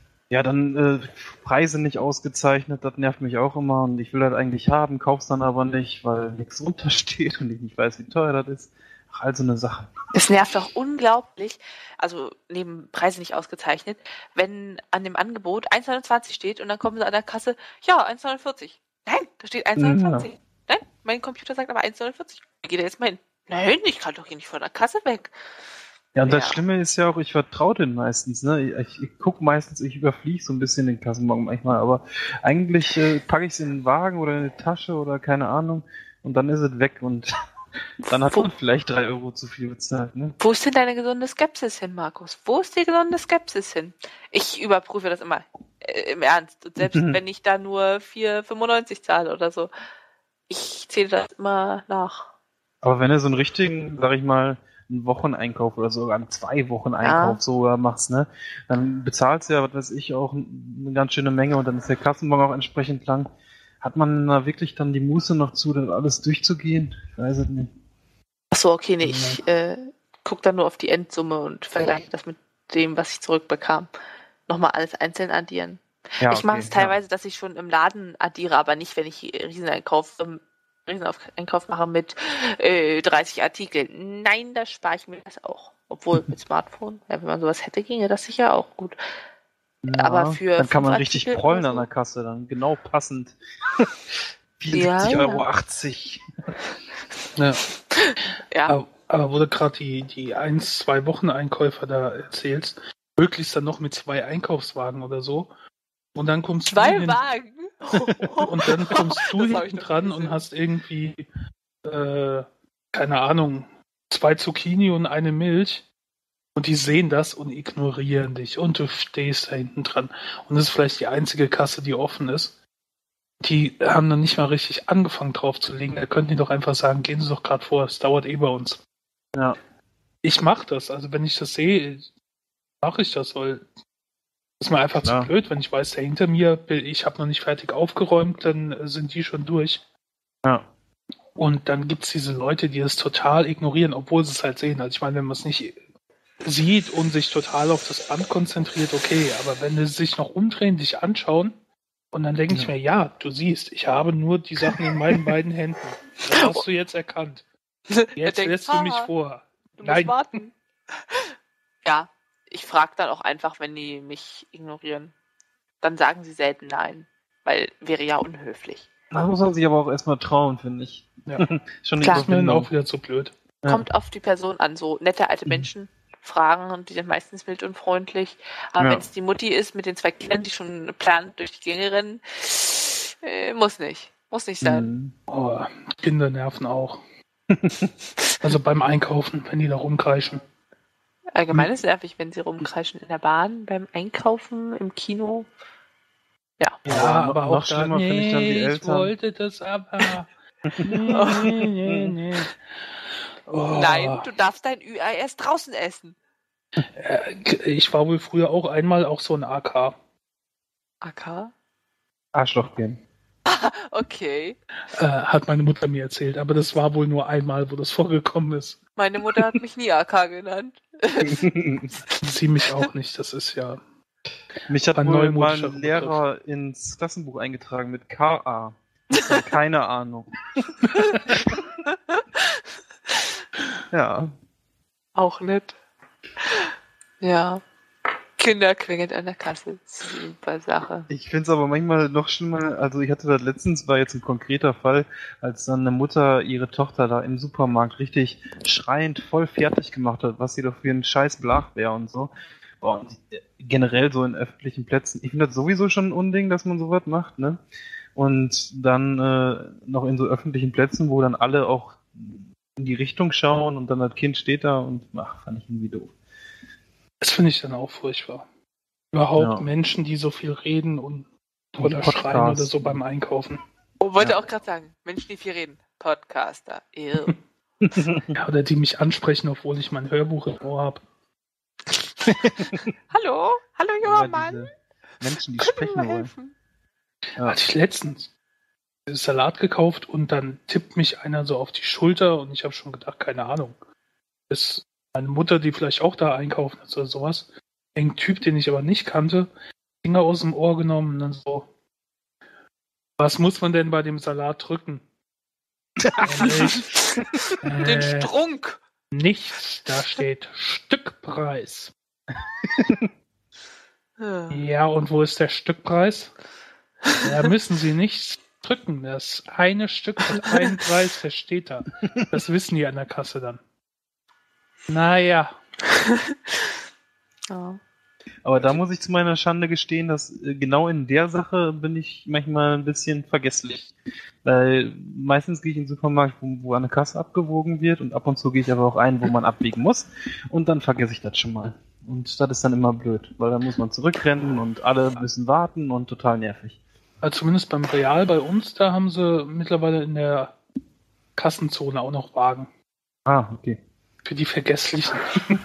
Preise nicht ausgezeichnet, das nervt mich auch immer und ich will das eigentlich haben, kauf's dann aber nicht, weil nichts untersteht und ich nicht weiß, wie teuer das ist. Ach, also eine Sache. Das nervt doch unglaublich, also neben Preise nicht ausgezeichnet, wenn an dem Angebot 1,29 steht und dann kommen sie an der Kasse, ja, 1,49. Nein, da steht 1,29. Ja. Nein, mein Computer sagt aber 1,49. Geht er jetzt mal hin? Nein, ich kann doch hier nicht von der Kasse weg. Ja, und das Schlimme ist ja auch, ich vertraue den meistens, ne? Ich gucke meistens, ich überfliege so ein bisschen den Kassenbon manchmal, aber eigentlich packe ich es in den Wagen oder in eine Tasche oder keine Ahnung und dann ist es weg und dann hat man vielleicht 3 Euro zu viel bezahlt, ne? Wo ist denn deine gesunde Skepsis hin, Markus? Wo ist die gesunde Skepsis hin? Ich überprüfe das immer im Ernst. Und selbst wenn ich da nur 4,95 zahle oder so, ich zähle das immer nach. Aber wenn du so einen richtigen, sag ich mal, einen Wocheneinkauf oder sogar einen 2 Wochen Einkauf sogar machst, ne, dann bezahlst du ja, was weiß ich, auch eine ganz schöne Menge und dann ist der Kassenbon auch entsprechend lang. Hat man da wirklich dann die Muße noch zu, das alles durchzugehen? Ich weiß es nicht. Achso, okay, nee, ich gucke dann nur auf die Endsumme und vergleiche das mit dem, was ich zurückbekam. Nochmal alles einzeln addieren. Ja, ich mache es teilweise, dass ich schon im Laden addiere, aber nicht, wenn ich Rieseneinkauf mache mit 30 Artikeln. Nein, da spare ich mir das auch. Obwohl mit Smartphone, ja, wenn man sowas hätte, ginge das sicher auch gut. Ja, aber für dann kann man 5 richtig Artikel prollen oder an so. der Kasse, dann genau passend. 74,80 Ja. Ja. Aber wo du gerade die 1-2 Wochen Einkäufer da erzählst, möglichst dann noch mit 2 Einkaufswagen oder so. Und dann kommst 2 Wagen? Und dann kommst du Das hab ich hinten noch dran nie und gesehen. hast irgendwie, keine Ahnung, 2 Zucchini und eine Milch. Und die sehen das und ignorieren dich. Und du stehst da hinten dran. Und das ist vielleicht die einzige Kasse, die offen ist. Die haben dann nicht mal richtig angefangen draufzulegen. Da könnten die doch einfach sagen, gehen Sie doch gerade vor, es dauert eh bei uns. Ja. Ich mache das. Also wenn ich das sehe, mache ich das, weil das ist mir einfach Klar. zu blöd, wenn ich weiß, der hinter mir, ich habe noch nicht fertig aufgeräumt, dann sind die schon durch. Ja. Und dann gibt's diese Leute, die das total ignorieren, obwohl sie es halt sehen. Also ich meine, wenn man es nicht sieht und sich total auf das Band konzentriert, okay, aber wenn sie sich noch umdrehen, dich anschauen und dann denke ich mir, ja, du siehst, ich habe nur die Sachen in meinen beiden Händen. Das hast du jetzt erkannt. Jetzt denkt, lässt du mich vor. Du musst Nein. warten. Ja, ich frage dann auch einfach, wenn die mich ignorieren. Dann sagen sie selten nein, weil wäre ja unhöflich. Da muss man sich aber auch erstmal trauen, finde ich. Ja. Schon Klar. Das ist mir dann auch wieder zu blöd. Ja. Kommt auf die Person an. So nette alte Menschen fragen und die sind meistens mild und freundlich. Aber Ja. wenn es die Mutti ist mit den 2 Kindern, die schon plant durch die Gänge rennen, muss nicht. Muss nicht sein. Mhm. Oh, Kinder nerven auch. Also beim Einkaufen, wenn die da rumkreischen. Allgemein ist es nervig, wenn sie rumkreischen in der Bahn, beim Einkaufen, im Kino. Ja. Ja, noch- aber noch auch schlimmer finde ich dann die ich Eltern. wollte das aber. Nee. Oh. Nein, du darfst dein Ü-Ei erst draußen essen. Ich war wohl früher auch einmal auch so ein AK. AK? Arschloch gehen. Okay. Hat meine Mutter mir erzählt, aber das war wohl nur einmal, wo das vorgekommen ist. Meine Mutter hat mich nie AK genannt. Sie mich auch nicht, das ist ja. Mich hat Ein wohl mal neumodischer ein Lehrer ins Klassenbuch eingetragen mit KA. Ich habe keine Ahnung. Ja. Auch nett. Ja. Kinder klingelt an der Kasse. Super Sache. Ich finde es aber manchmal noch schlimmer, also ich hatte das letztens, war jetzt ein konkreter Fall, als dann eine Mutter ihre Tochter da im Supermarkt richtig schreiend voll fertig gemacht hat, was sie doch für ein scheiß Blach wäre und so. Boah, und generell so in öffentlichen Plätzen. Ich finde das sowieso schon ein Unding, dass man sowas macht, ne? Und dann noch in so öffentlichen Plätzen, wo dann alle auch in die Richtung schauen und dann das Kind steht da und fand ich irgendwie doof. Das finde ich dann auch furchtbar. Überhaupt Ja. Menschen, die so viel reden und oder Podcast. schreien oder so beim Einkaufen. Oh, wollte Ja. auch gerade sagen, Menschen, die viel reden. Podcaster. Ew. Ja, oder die mich ansprechen, obwohl ich mein Hörbuch im Ohr habe. Hallo? Hallo, junger Aber Mann? diese Menschen, die Können wir sprechen mal wollen. helfen? Ja. Hatte ich letztens Salat gekauft und dann tippt mich einer so auf die Schulter und ich habe schon gedacht, keine Ahnung. Ist meine Mutter, die vielleicht auch da einkaufen ist oder sowas. Ein Typ, den ich aber nicht kannte, Finger aus dem Ohr genommen und dann so, was muss man denn bei dem Salat drücken? Den Strunk. Nichts, da steht Stückpreis. Ja, und wo ist der Stückpreis? Da müssen Sie nichts drücken. Das eine Stück hat einen Preis, der steht da. Das wissen die an der Kasse dann. Naja. Ja. Aber da muss ich zu meiner Schande gestehen, dass genau in der Sache bin ich manchmal ein bisschen vergesslich. Weil meistens gehe ich in den Supermarkt, wo an der Kasse abgewogen wird und ab und zu gehe ich aber auch ein, wo man abwiegen muss und dann vergesse ich das schon mal. Und das ist dann immer blöd, weil dann muss man zurückrennen und alle müssen warten und total nervig. Also zumindest beim Real bei uns, da haben sie mittlerweile in der Kassenzone auch noch Wagen. Ah, okay. Für die Vergesslichen.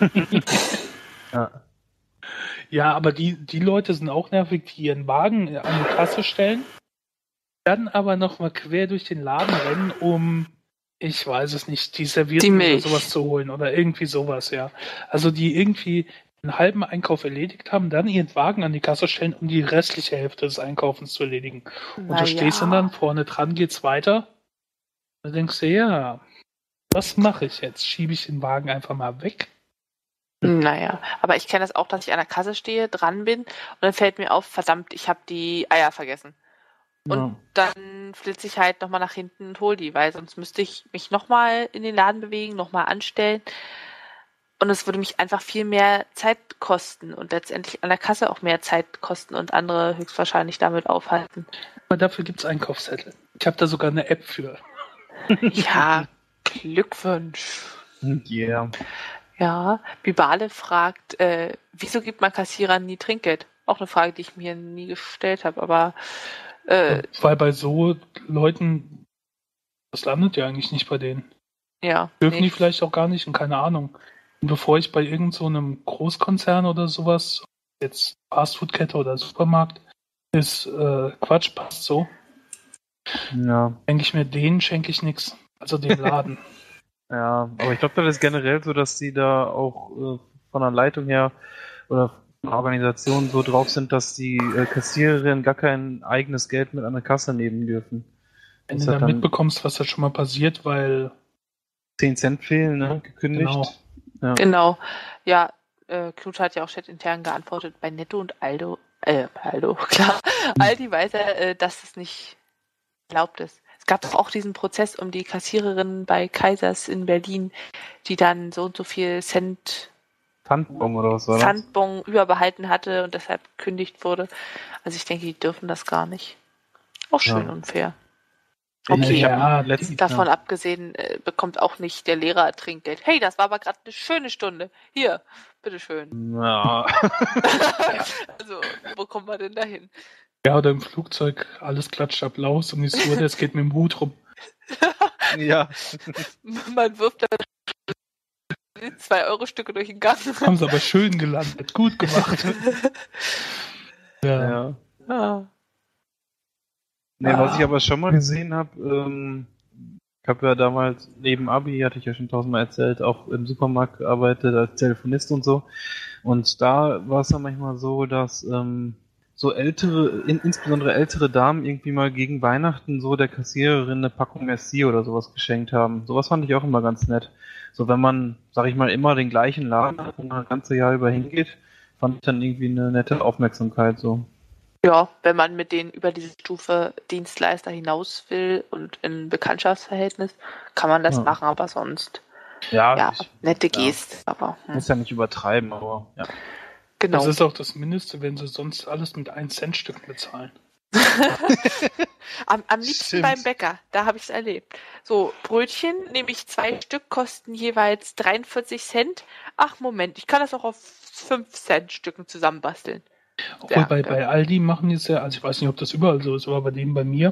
Ja. Ja, aber die Leute sind auch nervig, die ihren Wagen an die Kasse stellen, dann aber nochmal quer durch den Laden rennen, um, ich weiß es nicht, die Servietten Die oder Milch. sowas zu holen oder irgendwie sowas, ja. Also die irgendwie einen halben Einkauf erledigt haben, dann ihren Wagen an die Kasse stellen, um die restliche Hälfte des Einkaufens zu erledigen. Und du stehst dann vorne dran, geht's weiter. Da denkst du, ja, was mache ich jetzt? Schiebe ich den Wagen einfach mal weg? Naja, aber ich kenne das auch, dass ich an der Kasse stehe, dran bin und dann fällt mir auf, verdammt, ich habe die Eier vergessen. Und Ja. dann flitze ich halt nochmal nach hinten und hol die, weil sonst müsste ich mich nochmal in den Laden bewegen, nochmal anstellen. Und es würde mich einfach viel mehr Zeit kosten und letztendlich an der Kasse auch mehr Zeit kosten und andere höchstwahrscheinlich damit aufhalten. Aber dafür gibt's Einkaufszettel. Ich habe da sogar eine App für. Ja, Glückwunsch. Yeah. Ja, Bibale fragt, wieso gibt man Kassierern nie Trinkgeld? Auch eine Frage, die ich mir nie gestellt habe, aber Weil bei so Leuten, das landet ja eigentlich nicht bei denen. ja. Dürfen nee. die vielleicht auch gar nicht und keine Ahnung. Und bevor ich bei irgend so einem Großkonzern oder sowas, jetzt Fastfood-Kette oder Supermarkt, ist Quatsch, passt so, Ja. denke ich mir, denen schenke ich nichts. Also dem Laden. Ja, aber ich glaube, das ist generell so, dass die da auch von der Leitung her oder von der Organisation so drauf sind, dass die Kassiererinnen gar kein eigenes Geld mit an der Kasse nehmen dürfen. Wenn Das du hat dann dann mitbekommst, was da schon mal passiert, weil 10 Cent fehlen, ne? Gekündigt. Genau. Ja. Genau. Ja, Knut hat ja auch chatintern geantwortet, bei Netto und Aldo, klar, Aldi weiß er, dass es nicht erlaubt ist. Es gab doch auch diesen Prozess um die Kassiererin bei Kaisers in Berlin, die dann so und so viel Cent Pfandbon oder was war das? Pfandbon überbehalten hatte und deshalb gekündigt wurde. Also ich denke, die dürfen das gar nicht. Auch schön Ja. unfair. Okay, ich Ja, habe letztens Davon abgesehen bekommt auch nicht der Lehrer Trinkgeld. Hey, das war aber gerade eine schöne Stunde. Hier, bitteschön. Ja. Also, wo kommen wir denn dahin? ja, oder im Flugzeug, alles klatscht Applaus und die Stewardess geht mit dem Hut rum. Ja. Man wirft da 2-Euro-Stücke durch den Gang. Haben sie aber schön gelandet, gut gemacht. Ja. Ja. Ja. Nee, was ich aber schon mal gesehen habe, ich habe ja damals neben Abi, hatte ich ja schon tausendmal erzählt, auch im Supermarkt gearbeitet als Telefonist und so. Und da war es dann manchmal so, dass so ältere, insbesondere ältere Damen irgendwie mal gegen Weihnachten so der Kassiererin eine Packung Merci oder sowas geschenkt haben. Sowas fand ich auch immer ganz nett. So wenn man, sag ich mal, immer den gleichen Laden hat, wo man das ganze Jahr über hingeht, fand ich dann irgendwie eine nette Aufmerksamkeit so. Ja, wenn man mit denen über diese Stufe Dienstleister hinaus will und in Bekanntschaftsverhältnis, kann man das Ja. machen, aber sonst, Ja, nette Geste, aber muss ja nicht übertreiben, aber ja. genau. Das ist auch das Mindeste, wenn sie sonst alles mit 1-Cent-Stücken bezahlen. Am liebsten Stimmt. beim Bäcker, da habe ich es erlebt. So, Brötchen nehme ich 2 Stück, kosten jeweils 43 Cent. Ach, Moment, ich kann das auch auf 5 Cent Stücken zusammenbasteln. Obwohl Ja, bei Aldi machen die es ja, also ich weiß nicht, ob das überall so ist, aber bei dem bei mir.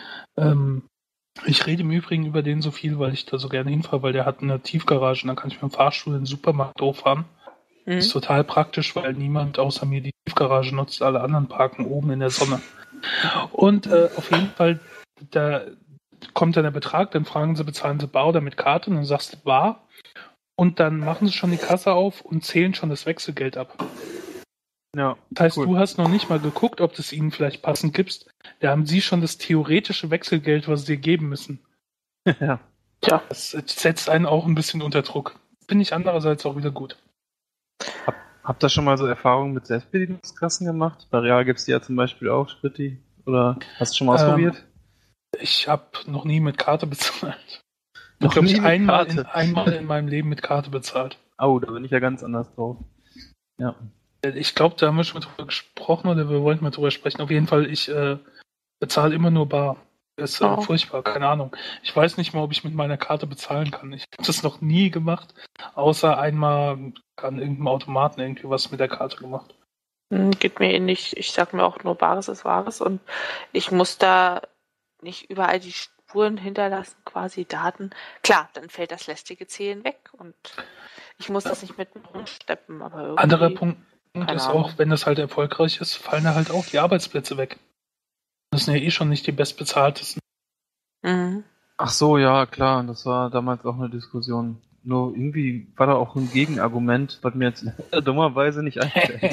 Ich rede im Übrigen über den so viel, weil ich da so gerne hinfahre, weil der hat eine Tiefgarage und dann kann ich mit dem Fahrstuhl in den Supermarkt hochfahren. Das ist total praktisch, weil niemand außer mir die Tiefgarage nutzt, alle anderen parken oben in der Sonne. Und auf jeden Fall, da kommt dann der Betrag, dann fragen sie, bezahlen sie bar oder mit Karte und dann sagst du bar und dann machen sie schon die Kasse auf und zählen schon das Wechselgeld ab. Ja, Das heißt, cool. du hast noch nicht mal geguckt, ob du es ihnen vielleicht passend gibst. Da haben sie schon das theoretische Wechselgeld, was sie dir geben müssen. Ja. Ja, das setzt einen auch ein bisschen unter Druck. Finde ich andererseits auch wieder gut. Habt ihr schon mal so Erfahrungen mit Selbstbedienungskassen gemacht? Bei Real gibt es die ja zum Beispiel auch, Spritti. Oder hast du schon mal ausprobiert? Ich habe noch nie mit Karte bezahlt. Noch Glaub nie mit einmal Karte? einmal in meinem Leben mit Karte bezahlt. Oh, da bin ich ja ganz anders drauf. Ja. Ich glaube, da haben wir schon mal drüber gesprochen oder wir wollten mal drüber sprechen. Auf jeden Fall, ich bezahle immer nur bar. Das ist Oh. furchtbar, keine Ahnung. Ich weiß nicht mal, ob ich mit meiner Karte bezahlen kann. Ich habe das noch nie gemacht, außer einmal an irgendeinem Automaten irgendwie was mit der Karte gemacht. Geht mir ähnlich. Ich sag mir auch nur Bares ist Wahres und ich muss da nicht überall die Spuren hinterlassen, quasi Daten. Klar, dann fällt das lästige Zählen weg und ich muss das nicht mit mir rumsteppen, aber irgendwie... Anderer Punkt keine ist Ahnung. auch, wenn das halt erfolgreich ist, fallen da halt auch die Arbeitsplätze weg. Das sind ja eh schon nicht die bestbezahltesten. Mhm. Ach so, ja, klar. Das war damals auch eine Diskussion. Nur irgendwie war da auch ein Gegenargument, was mir jetzt dummerweise nicht einfällt.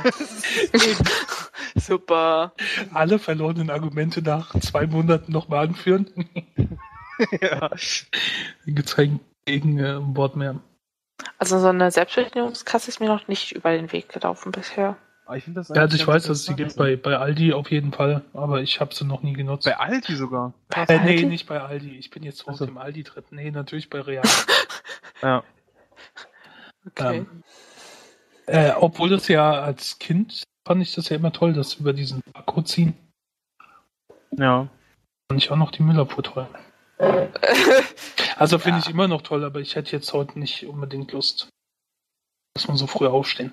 Super. Alle verlorenen Argumente nach 2 Monaten nochmal anführen. Ja. Gibt es kein Gegenwort mehr. Also so eine Selbstbedienungskasse ist mir noch nicht über den Weg gelaufen bisher. Aber ich finde das Ja, also eigentlich ich ganz weiß, dass es sie gibt bei Aldi auf jeden Fall, aber ich habe sie noch nie genutzt. Bei Aldi sogar. Bei Nee, Aldi? nicht bei Aldi. Ich bin jetzt so Ach auf so. dem Aldi-Trip. Nee, natürlich bei Real. Ja. Okay. Obwohl das ja als Kind fand ich das ja immer toll, das über diesen Akku ziehen. Ja. Fand ich auch noch die Müllabfuhr toll. Also finde ich immer noch toll, aber ich hätte jetzt heute nicht unbedingt Lust, dass man so früh aufstehen.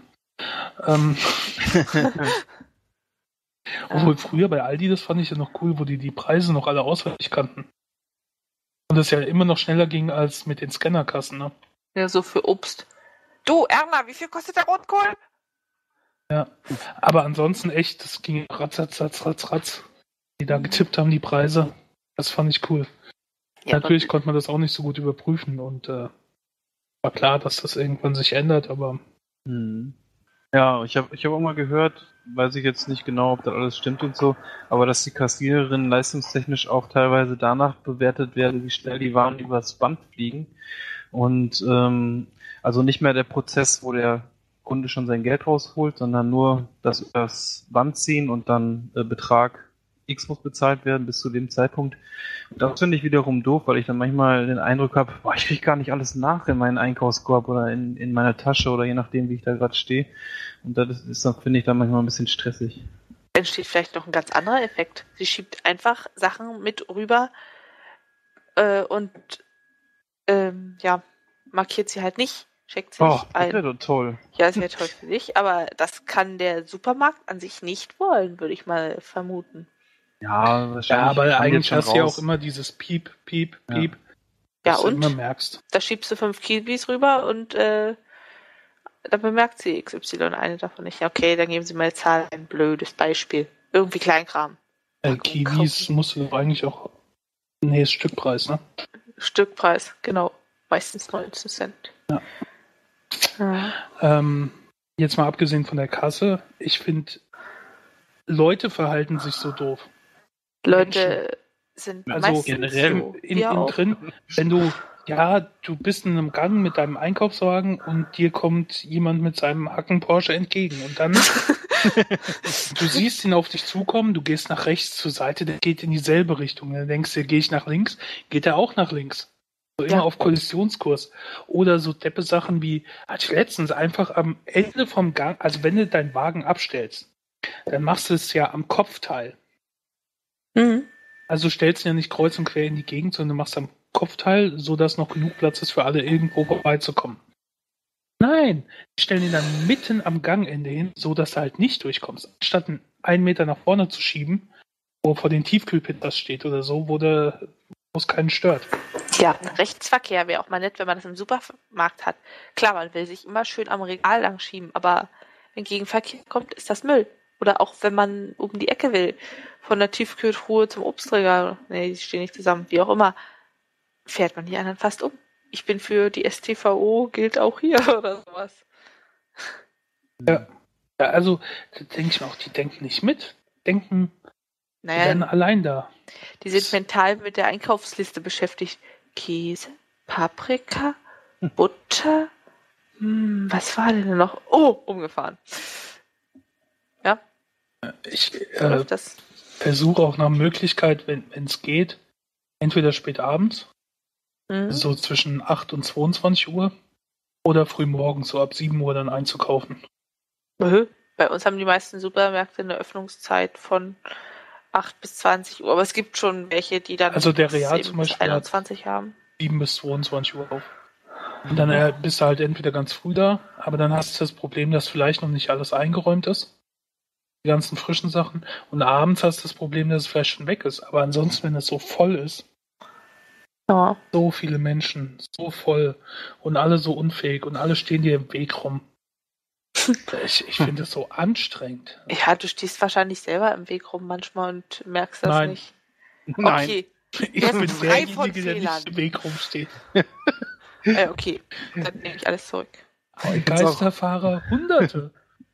Obwohl früher bei Aldi, das fand ich ja noch cool, wo die Preise noch alle auswendig kannten. Und das ja immer noch schneller ging als mit den Scannerkassen, ne? Ja, so für Obst. Du, Erna, wie viel kostet der Rotkohl? Ja. Aber ansonsten echt, das ging ratz. Die da getippt haben, die Preise. Das fand ich cool. Ja, Natürlich konnte man das auch nicht so gut überprüfen und war klar, dass das irgendwann sich ändert, aber Hm. Ja, ich hab auch mal gehört, weiß ich jetzt nicht genau, ob das alles stimmt und so, aber dass die Kassiererinnen leistungstechnisch auch teilweise danach bewertet werden, wie schnell die Waren übers Band fliegen. Und also nicht mehr der Prozess, wo der Kunde schon sein Geld rausholt, sondern nur das übers Band ziehen und dann Betrag X muss bezahlt werden bis zu dem Zeitpunkt. Und das finde ich wiederum doof, weil ich dann manchmal den Eindruck habe, ich kriege gar nicht alles nach in meinen Einkaufskorb oder in meiner Tasche oder je nachdem, wie ich da gerade stehe. Und das ist dann, finde ich, dann manchmal ein bisschen stressig. entsteht vielleicht noch ein ganz anderer Effekt. Sie schiebt einfach Sachen mit rüber und ja, markiert sie halt nicht, checkt sie Oh, nicht das wäre ein. doch toll. Ja, das wäre toll für dich, aber das kann der Supermarkt an sich nicht wollen, würde ich mal vermuten. Ja, wahrscheinlich. ja, aber haben die eigentlich jetzt schon hast du ja raus. auch immer dieses Piep, Piep, Ja. Piep, Ja, das du und? immer merkst. Da schiebst du 5 Kiwis rüber und da bemerkt sie XY eine davon nicht. Ja, okay, dann geben Sie mal Zahl, ein blödes Beispiel. Irgendwie Kleinkram. Kiwis musst du doch eigentlich auch. Nee, ist Stückpreis, ne? Stückpreis, genau. Meistens 19 Cent. Ja. Ja. Jetzt mal abgesehen von der Kasse, ich finde, Leute verhalten sich so doof. Leute sind Also meistens generell so. innen Wir auch. drin, wenn du Ja, du bist in einem Gang mit deinem Einkaufswagen und dir kommt jemand mit seinem Hacken Porsche entgegen. Und dann, du siehst ihn auf dich zukommen, du gehst nach rechts zur Seite, der geht in dieselbe Richtung. Dann denkst du, gehe ich nach links, geht er auch nach links. So immer Ja. auf Kollisionskurs. Oder so Deppe-Sachen wie, hatte ich letztens einfach am Ende vom Gang, also wenn du deinen Wagen abstellst, dann machst du es ja am Kopfteil. Mhm. Also stellst du ja nicht kreuz und quer in die Gegend, sondern du machst am Kopfteil, sodass noch genug Platz ist für alle irgendwo vorbeizukommen. Nein, die stellen ihn dann mitten am Gangende hin, sodass du halt nicht durchkommst. Anstatt einen Meter nach vorne zu schieben, wo vor den Tiefkühlpizzas steht oder so, wo es keinen stört. Ja, Rechtsverkehr wäre auch mal nett, wenn man das im Supermarkt hat. Klar, man will sich immer schön am Regal lang schieben, aber wenn Gegenverkehr kommt, ist das Müll. Oder auch wenn man um die Ecke will, von der Tiefkühltruhe zum Obstregal, nee, die stehen nicht zusammen, wie auch immer, fährt man die anderen fast um. Ich bin für die STVO, gilt auch hier oder sowas. Ja, also da denke ich mir auch, die denken nicht mit. Die werden Naja, allein da. die sind mental mit der Einkaufsliste beschäftigt. Käse, Paprika, Butter, was war denn noch? Oh, umgefahren. Ja, Ich so läuft das. versuche auch nach Möglichkeit, wenn es geht, entweder spät abends, Mhm. so zwischen 8 und 22 Uhr, oder früh morgens, so ab 7 Uhr dann einzukaufen. Bei uns haben die meisten Supermärkte eine Öffnungszeit von 8 bis 20 Uhr, aber es gibt schon welche, die dann Also der Real eben zum bis Beispiel hat 21 haben. 7 bis 22 Uhr auf. Und dann bist du halt entweder ganz früh da, aber dann hast du das Problem, dass vielleicht noch nicht alles eingeräumt ist. Die ganzen frischen Sachen. Und abends hast du das Problem, dass es vielleicht schon weg ist. Aber ansonsten, wenn es so voll ist, Ja. so viele Menschen, so voll und alle so unfähig und alle stehen dir im Weg rum. Ich finde das so anstrengend. Ja, du stehst wahrscheinlich selber im Weg rum manchmal und merkst das Nein. nicht. Nein. Okay, Ich Der bin ist frei von derjenige, der Fehlern. nicht im Weg rumsteht. Okay, dann nehme ich alles zurück. Geisterfahrer, Hunderte.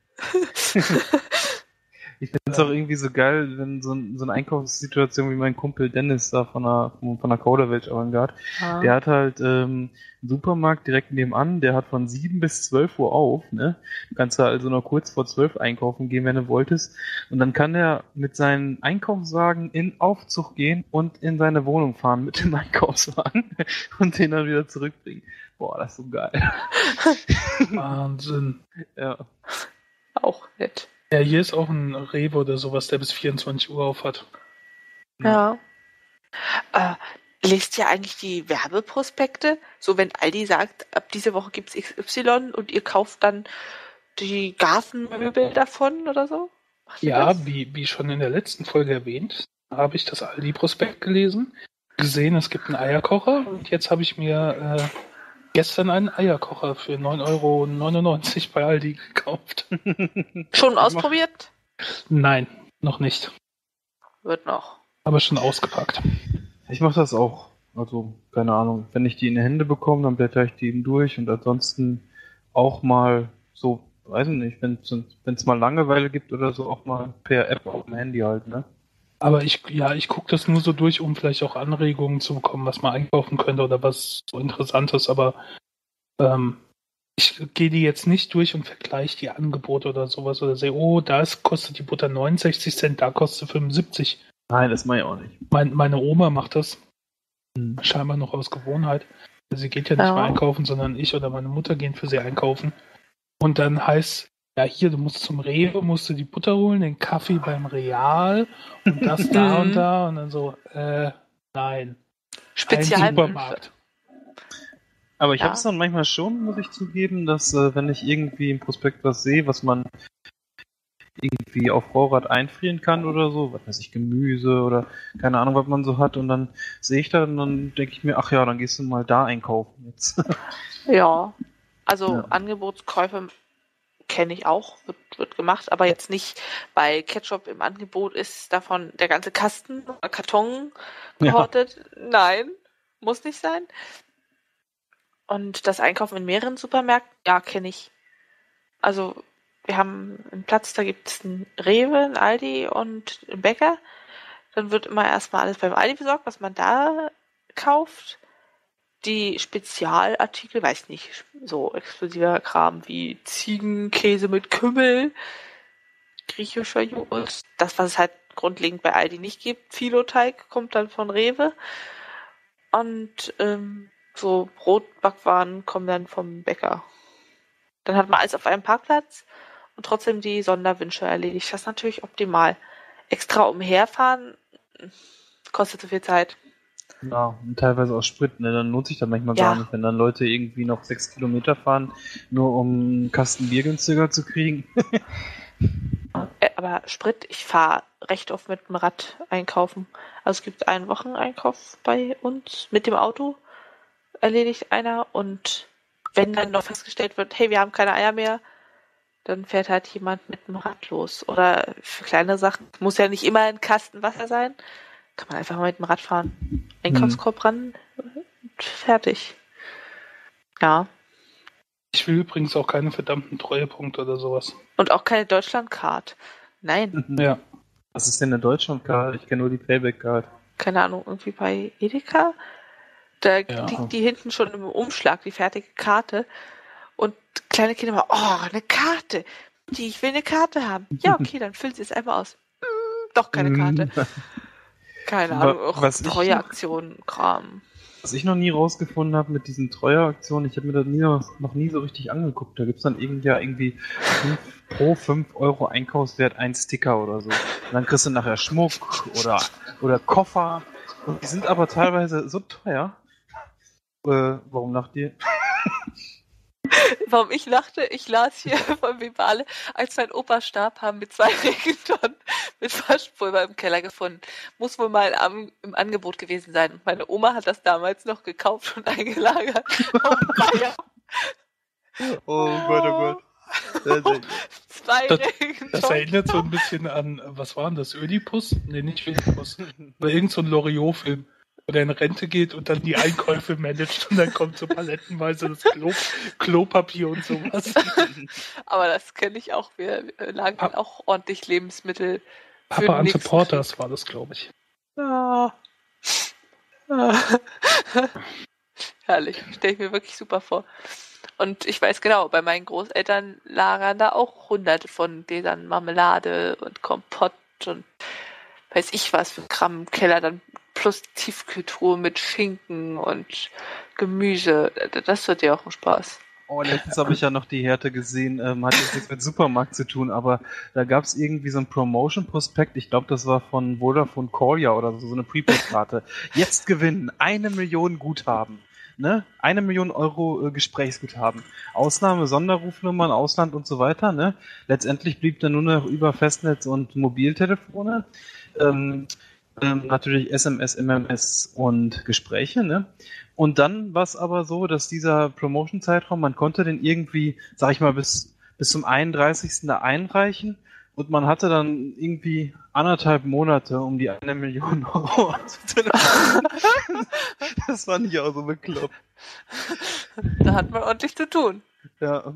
Ich finde es auch irgendwie so geil, wenn so eine Einkaufssituation wie mein Kumpel Dennis da von der Kauderwelsch Avantgarde, der hat halt einen Supermarkt direkt nebenan, der hat von 7 bis 12 Uhr auf, ne? Du kannst da also noch kurz vor 12 einkaufen gehen, wenn du wolltest. Und dann kann er mit seinem Einkaufswagen in Aufzug gehen und in seine Wohnung fahren mit dem Einkaufswagen und den dann wieder zurückbringen. Boah, das ist so geil. Wahnsinn. Ja. Auch nett. Ja, hier ist auch ein Rewe oder sowas, der bis 24 Uhr auf hat. Ja. Lest ihr eigentlich die Werbeprospekte? So, wenn Aldi sagt, ab dieser Woche gibt's XY und ihr kauft dann die Gartenmöbel davon oder so? Macht ihr Ja, das? wie schon in der letzten Folge erwähnt, habe ich das Aldi-Prospekt gelesen, gesehen, es gibt einen Eierkocher und jetzt habe ich mir gestern einen Eierkocher für 9,99 € bei Aldi gekauft. Schon ausprobiert? Nein, noch nicht. Wird noch. Aber schon ausgepackt. Ich mache das auch. Also, keine Ahnung. Wenn ich die in die Hände bekomme, dann blätter ich die eben durch und ansonsten auch mal so, weiß ich nicht, wenn es mal Langeweile gibt oder so, auch mal per App auf dem Handy halt, ne? Aber ich gucke das nur so durch, um vielleicht auch Anregungen zu bekommen, was man einkaufen könnte oder was so interessant ist. Aber ich gehe die jetzt nicht durch und vergleiche die Angebote oder sowas oder sehe, oh, kostet die Butter 69 Cent, da kostet 75. Nein, das mache ich auch nicht. Meine Oma macht das scheinbar noch aus Gewohnheit. Sie geht ja nicht Ja. mehr einkaufen, sondern ich oder meine Mutter gehen für sie einkaufen. Und dann heißt, ja hier, du musst zum Rewe, musst du die Butter holen, den Kaffee beim Real und das da und da. Und dann so, nein. Ein Spezial. Supermarkt. Aber ich Ja. habe es dann manchmal schon, muss ich zugeben, dass wenn ich irgendwie im Prospekt was sehe, was man irgendwie auf Vorrat einfrieren kann oder so, was weiß ich, Gemüse oder keine Ahnung, was man so hat, und dann sehe ich da und dann denke ich mir, ach ja, dann gehst du mal da einkaufen jetzt. Ja. Also Ja. Angebotskäufe kenne ich auch, wird gemacht, aber jetzt nicht, weil Ketchup im Angebot ist, davon der ganze Kasten oder Karton gehortet. Nein, muss nicht sein. Und das Einkaufen in mehreren Supermärkten, ja, kenne ich. Also wir haben einen Platz, da gibt es einen Rewe, einen Aldi und einen Bäcker. Dann wird immer erstmal alles beim Aldi besorgt, was man da kauft. die Spezialartikel, weiß nicht, so exklusiver Kram wie Ziegenkäse mit Kümmel, griechischer Joghurt, das, was es halt grundlegend bei Aldi nicht gibt. Filoteig kommt dann von Rewe. Und so Brotbackwaren kommen dann vom Bäcker. Dann hat man alles auf einem Parkplatz und trotzdem die Sonderwünsche erledigt. Das ist natürlich optimal. Extra umherfahren kostet so viel Zeit. Ja, und teilweise auch Sprit, ne? Dann lohnt sich das manchmal Ja. gar nicht, wenn dann Leute irgendwie noch 6 Kilometer fahren, nur um einen Kasten Bier günstiger zu kriegen. Aber Sprit, ich fahre recht oft mit dem Rad einkaufen. Also es gibt einen Wocheneinkauf bei uns mit dem Auto, erledigt einer. Und wenn dann noch festgestellt wird, hey, wir haben keine Eier mehr, dann fährt halt jemand mit dem Rad los. Oder für kleine Sachen, muss ja nicht immer ein Kasten Wasser sein, kann man einfach mal mit dem Rad fahren. Einkaufskorb ran und fertig. Ja. Ich will übrigens auch keine verdammten Treuepunkte oder sowas. Und auch keine Deutschland-Card. Nein, Ja. Was ist denn eine Deutschland-Card? Ich kenne nur die Payback-Card. keine Ahnung, irgendwie bei Edeka. Da Ja. liegt die hinten schon im Umschlag, die fertige Karte. Und kleine Kinder mal, oh, eine Karte. Ich will eine Karte haben. Ja, okay, dann füllt sie es einmal aus. Doch keine Karte. Keine Ahnung, auch Was ich noch- Treueaktionen, Kram. Was ich noch nie rausgefunden habe mit diesen Treueaktionen, ich habe mir das noch nie so richtig angeguckt. Da gibt es dann irgendwie pro 5 Euro Einkaufswert ein Sticker oder so. Und dann kriegst du nachher Schmuck oder Koffer. Und die sind aber teilweise so teuer. Warum lacht ihr? Warum ich lachte, ich las hier von Vivale, als mein Opa starb, haben wir 2 Regentonnen mit Waschpulver im Keller gefunden. Muss wohl mal im Angebot gewesen sein. Und meine Oma hat das damals noch gekauft und eingelagert. Oh, Bayern. Oh Gott, oh Gott. 2 Das Regentonnen. erinnert so ein bisschen an, was war denn das, Ödipus? Nee, nicht Ödipus. Aber irgend so ein Loriot-Film, wo der in Rente geht und dann die Einkäufe managt und dann kommt so palettenweise das Klopapier und sowas. Aber das kenne ich auch. Wir lagern auch ordentlich Lebensmittel. für Papa den Ante nächsten Porters war das, glaube ich. Ah. Herrlich, stelle ich mir wirklich super vor. Und ich weiß genau, bei meinen Großeltern lagern da auch hunderte von Gläsern Marmelade und Kompott und weiß ich was für Kram im Keller, dann plus Tiefkühltruhe mit Schinken und Gemüse. Das wird ja auch ein Spaß. Oh, letztens habe ich ja noch die Härte gesehen, hat jetzt nichts mit Supermarkt zu tun, aber da gab es irgendwie so ein Promotion-Prospekt, ich glaube, das war von Vodafone Korea oder so eine Prepaid-Karte. Jetzt gewinnen 1 Million Guthaben. Ne? 1 Million Euro Gesprächsguthaben. Ausnahme, Sonderrufnummern, Ausland und so weiter. Ne? Letztendlich blieb dann nur noch über Festnetz und Mobiltelefone. Natürlich SMS, MMS und Gespräche. Ne? Und dann war es aber so, dass dieser Promotion-Zeitraum, man konnte den irgendwie, sag ich mal, bis zum 31. da einreichen. Und man hatte dann irgendwie 1,5 Monate, um die 1 Million Euro anzutelefonieren. Das fand ich auch so bekloppt. Da hat man ordentlich zu tun. Ja.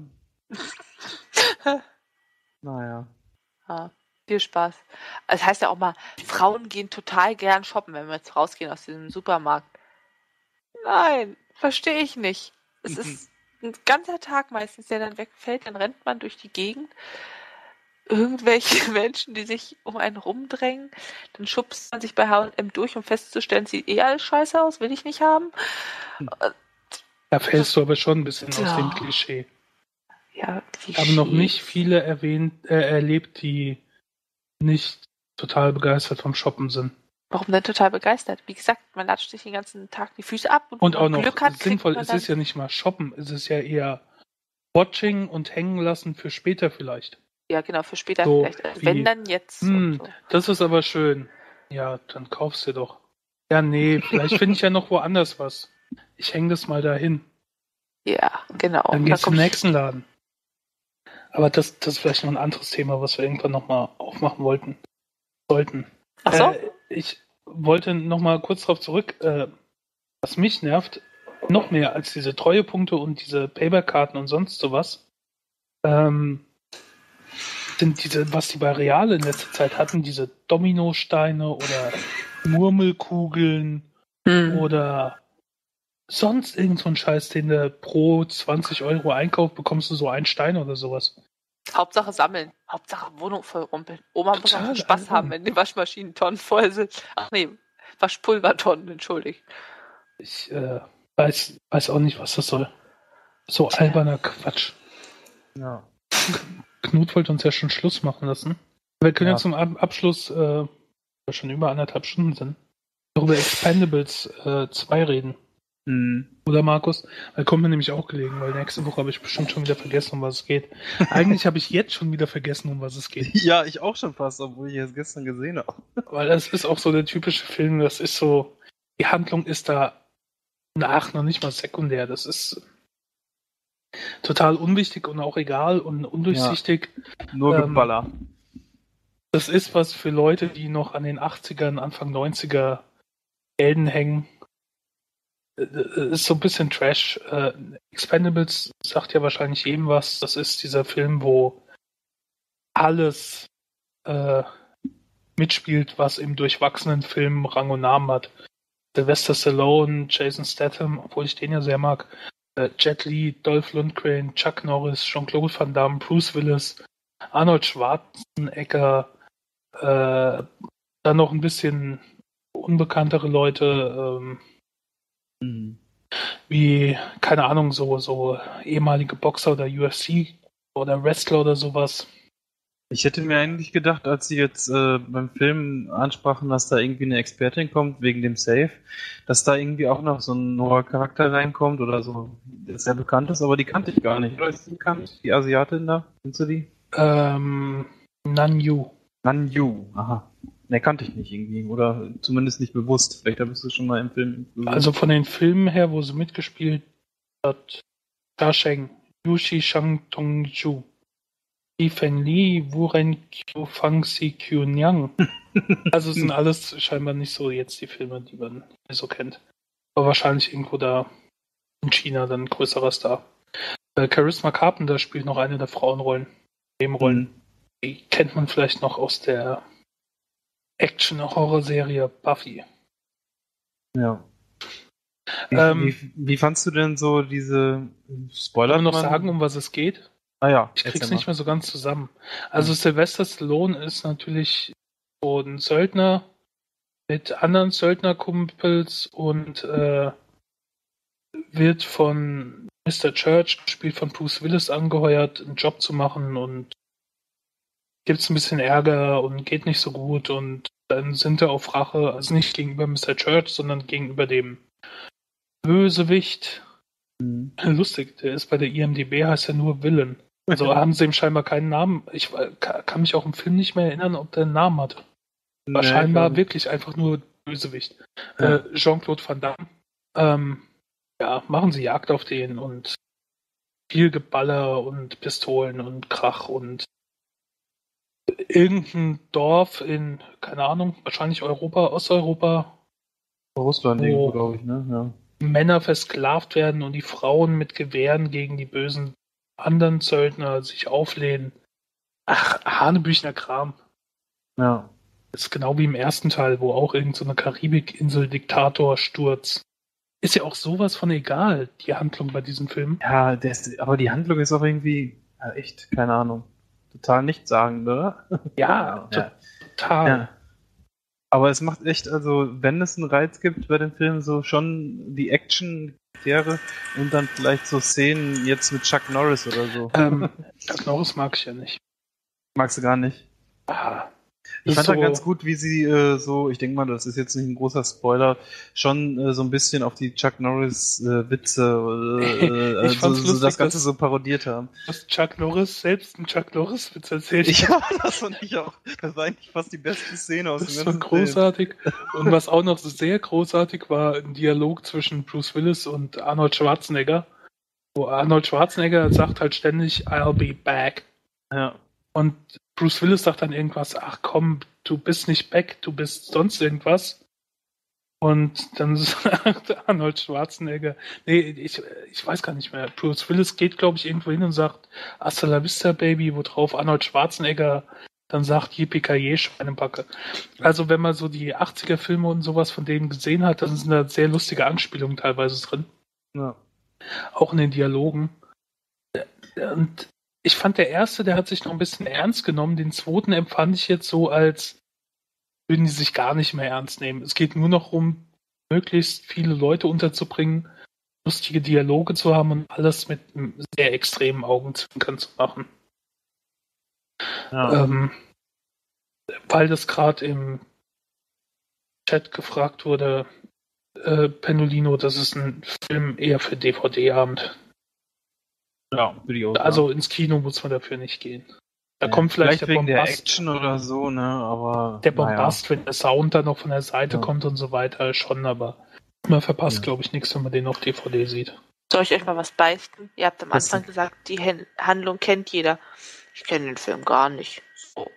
Naja. Ja, viel Spaß. Das heißt ja auch mal, Frauen gehen total gern shoppen, wenn wir jetzt rausgehen aus diesem Supermarkt. Nein, verstehe ich nicht. Es ist ein ganzer Tag meistens, der dann wegfällt, dann rennt man durch die Gegend. Irgendwelche Menschen, die sich um einen rumdrängen, dann schubst man sich bei H&M durch, um festzustellen, sieht alles scheiße aus, will ich nicht haben. Da fällst du aber schon ein bisschen aus Ja. dem Klischee. Ja, Ich habe noch nicht viele erlebt, die nicht total begeistert vom Shoppen sind. Warum denn total begeistert? Wie gesagt, man latscht sich den ganzen Tag die Füße ab und Und wenn auch man noch Glück hat, sinnvoll, kriegt es man ist ja nicht mal Shoppen, es ist ja eher Watching und hängen lassen für später vielleicht. ja genau, für später So vielleicht. Also wie- wenn dann jetzt. Und so. Das ist aber schön. Ja, dann kaufst du doch. Ja, nee, vielleicht finde ich ja noch woanders was. Ich hänge das mal dahin. Ja, genau. Dann Und geht's zum kommst- nächsten Laden. Aber das ist vielleicht noch ein anderes Thema, was wir irgendwann nochmal aufmachen sollten. Ach so? Ich wollte nochmal kurz darauf zurück, was mich nervt, noch mehr als diese Treuepunkte und diese Payback-Karten und sonst sowas, sind diese, was die bei Real in letzter Zeit hatten, diese Dominosteine oder Murmelkugeln Hm. oder sonst irgend so ein Scheiß, den du pro 20 Euro Einkauf bekommst du so einen Stein oder sowas. Hauptsache sammeln. Hauptsache Wohnung voll rumpeln. Oma muss auch Total, Spaß Alter. haben, wenn die Waschmaschinen Tonnen voll sind. Ach nee, Waschpulvertonnen, entschuldigt. Ich weiß auch nicht, was das soll. So alberner Quatsch. Ja. Knut wollte uns ja schon Schluss machen lassen. Wir können Ja. ja zum Abschluss, wir schon über 1,5 Stunden sind, noch über Expendables 2 reden. Oder Markus? Da kommt mir nämlich auch gelegen, weil nächste Woche habe ich bestimmt schon wieder vergessen, um was es geht. Eigentlich habe ich jetzt schon wieder vergessen, um was es geht. Ja, ich auch schon fast, obwohl ich es gestern gesehen habe. Weil das ist auch so der typische Film, das ist so, die Handlung ist da noch nicht mal sekundär. Das ist total unwichtig und auch egal und undurchsichtig. Nur Geballer. Das ist was für Leute, die noch an den 80ern, Anfang 90er Helden hängen. Ist so ein bisschen Trash. Expendables sagt ja wahrscheinlich jedem was. Das ist dieser Film, wo alles mitspielt, was im durchwachsenen Film Rang und Namen hat. Sylvester Stallone, Jason Statham, obwohl ich den ja sehr mag, Jet Li, Dolph Lundgren, Chuck Norris, Jean-Claude Van Damme, Bruce Willis, Arnold Schwarzenegger, dann noch ein bisschen unbekanntere Leute, wie, keine Ahnung, so ehemalige Boxer oder UFC oder Wrestler oder sowas. Ich hätte mir eigentlich gedacht, als sie jetzt beim Film ansprachen, dass da irgendwie eine Expertin kommt wegen dem Safe, dass da irgendwie auch noch so ein neuer Charakter reinkommt oder so, der sehr bekannt ist, aber die kannte ich gar nicht. Oder ist die bekannt? Die Asiatin da? Kennst du die? Nanyu. Nanyu, aha. Ne, kannte ich nicht irgendwie. Oder zumindest nicht bewusst. Vielleicht habe ich es schon mal im Film gesehen. Also von den Filmen her, wo sie mitgespielt hat, Cha Sheng, Yushi Shang Tongju, Yi Feng Li, Wu Ren Qiu, Fang Si Qiu Niang. Also es sind alles scheinbar nicht so jetzt die Filme, die man so kennt. Aber wahrscheinlich irgendwo da in China dann ein größerer Star. Charisma Carpenter spielt noch eine der Frauenrollen. Nebenrollen. Die kennt man vielleicht noch aus der Action-Horror-Serie Buffy. Ja. Wie fandst du denn so diese Spoiler? Wollen wir noch sagen, um was es geht? Ah ja. Ich krieg's nicht mehr so ganz zusammen. Also Sylvester Stallone ist natürlich so ein Söldner mit anderen Söldnerkumpels und wird von Mr. Church, gespielt von Bruce Willis, angeheuert, einen Job zu machen und gibt's ein bisschen Ärger und geht nicht so gut und dann sind er auf Rache, also nicht gegenüber Mr. Church, sondern gegenüber dem Bösewicht. Lustig, der ist bei der IMDb, heißt er nur Villain. Also haben sie ihm scheinbar keinen Namen. Ich kann mich auch im Film nicht mehr erinnern, ob der einen Namen hatte. War scheinbar wirklich einfach nur Bösewicht. Ja. Jean-Claude Van Damme. Ja, machen sie Jagd auf den und viel Geballer und Pistolen und Krach und irgendein Dorf in, keine Ahnung, wahrscheinlich Europa, Osteuropa, Russland wo irgendwo, glaube ich, ne? Ja. Männer versklavt werden und die Frauen mit Gewehren gegen die bösen anderen Söldner sich auflehnen. Ach, Hanebüchner Kram. Ja. Das ist genau wie im ersten Teil, wo auch irgend so eine Karibikinsel-Diktator stürzt. Ist ja auch sowas von egal, die Handlung bei diesem Film. Ja, aber die Handlung ist auch irgendwie, echt, keine Ahnung, total nichtssagend, oder? Ja, Ja. total. Ja. Aber es macht echt, also wenn es einen Reiz gibt bei dem Film, so schon die Action-Charaktere und dann vielleicht so Szenen jetzt mit Chuck Norris oder so. Chuck Norris mag ich ja nicht. Magst du gar nicht? Ich Das fand ist da ganz gut, wie sie so, ich denke mal, das ist jetzt nicht ein großer Spoiler, schon so ein bisschen auf die Chuck Norris Witze, Ich fand's so lustig, das Ganze dass- so parodiert haben. Dass Chuck Norris selbst einen Chuck Norris-Witz erzählt. Ja, das fand ich auch. Das war eigentlich fast die beste Szene aus Das dem war ganzen Film. großartig. Und was auch noch sehr großartig war, ein Dialog zwischen Bruce Willis und Arnold Schwarzenegger, wo Arnold Schwarzenegger sagt halt ständig, I'll be back. Ja. Und Bruce Willis sagt dann irgendwas, ach komm, du bist nicht back, du bist sonst irgendwas. Und dann sagt Arnold Schwarzenegger, nee, ich weiß gar nicht mehr. Bruce Willis geht, glaube ich, irgendwo hin und sagt, Hasta la vista, Baby, worauf Arnold Schwarzenegger dann sagt, Yippie-Ki-Yay, Schweinebacke. Also wenn man so die 80er-Filme und sowas von denen gesehen hat, dann sind da sehr lustige Anspielungen teilweise drin. Ja. Auch in den Dialogen. Und ich fand, der erste, der hat sich noch ein bisschen ernst genommen. Den zweiten empfand ich jetzt so, als würden die sich gar nicht mehr ernst nehmen. Es geht nur noch um, möglichst viele Leute unterzubringen, lustige Dialoge zu haben und alles mit einem sehr extremen Augenzwinkern zu machen. Ja. Weil das gerade im Chat gefragt wurde, Pendolino, das ist ein Film eher für DVD-Abend. Ja, würde ich auch sagen. Also ins Kino muss man dafür nicht gehen. Da kommt vielleicht der wegen der Bombast, Action oder so, ne, aber... der Bombast, wenn der Sound dann noch von der Seite Ja. kommt und so weiter, schon, aber man verpasst, Ja. glaube ich, nichts, wenn man den auf DVD sieht. Soll ich euch mal was beichten? Ihr habt am Was Anfang gesagt, die Handlung kennt jeder. Ich kenne den Film gar nicht. So.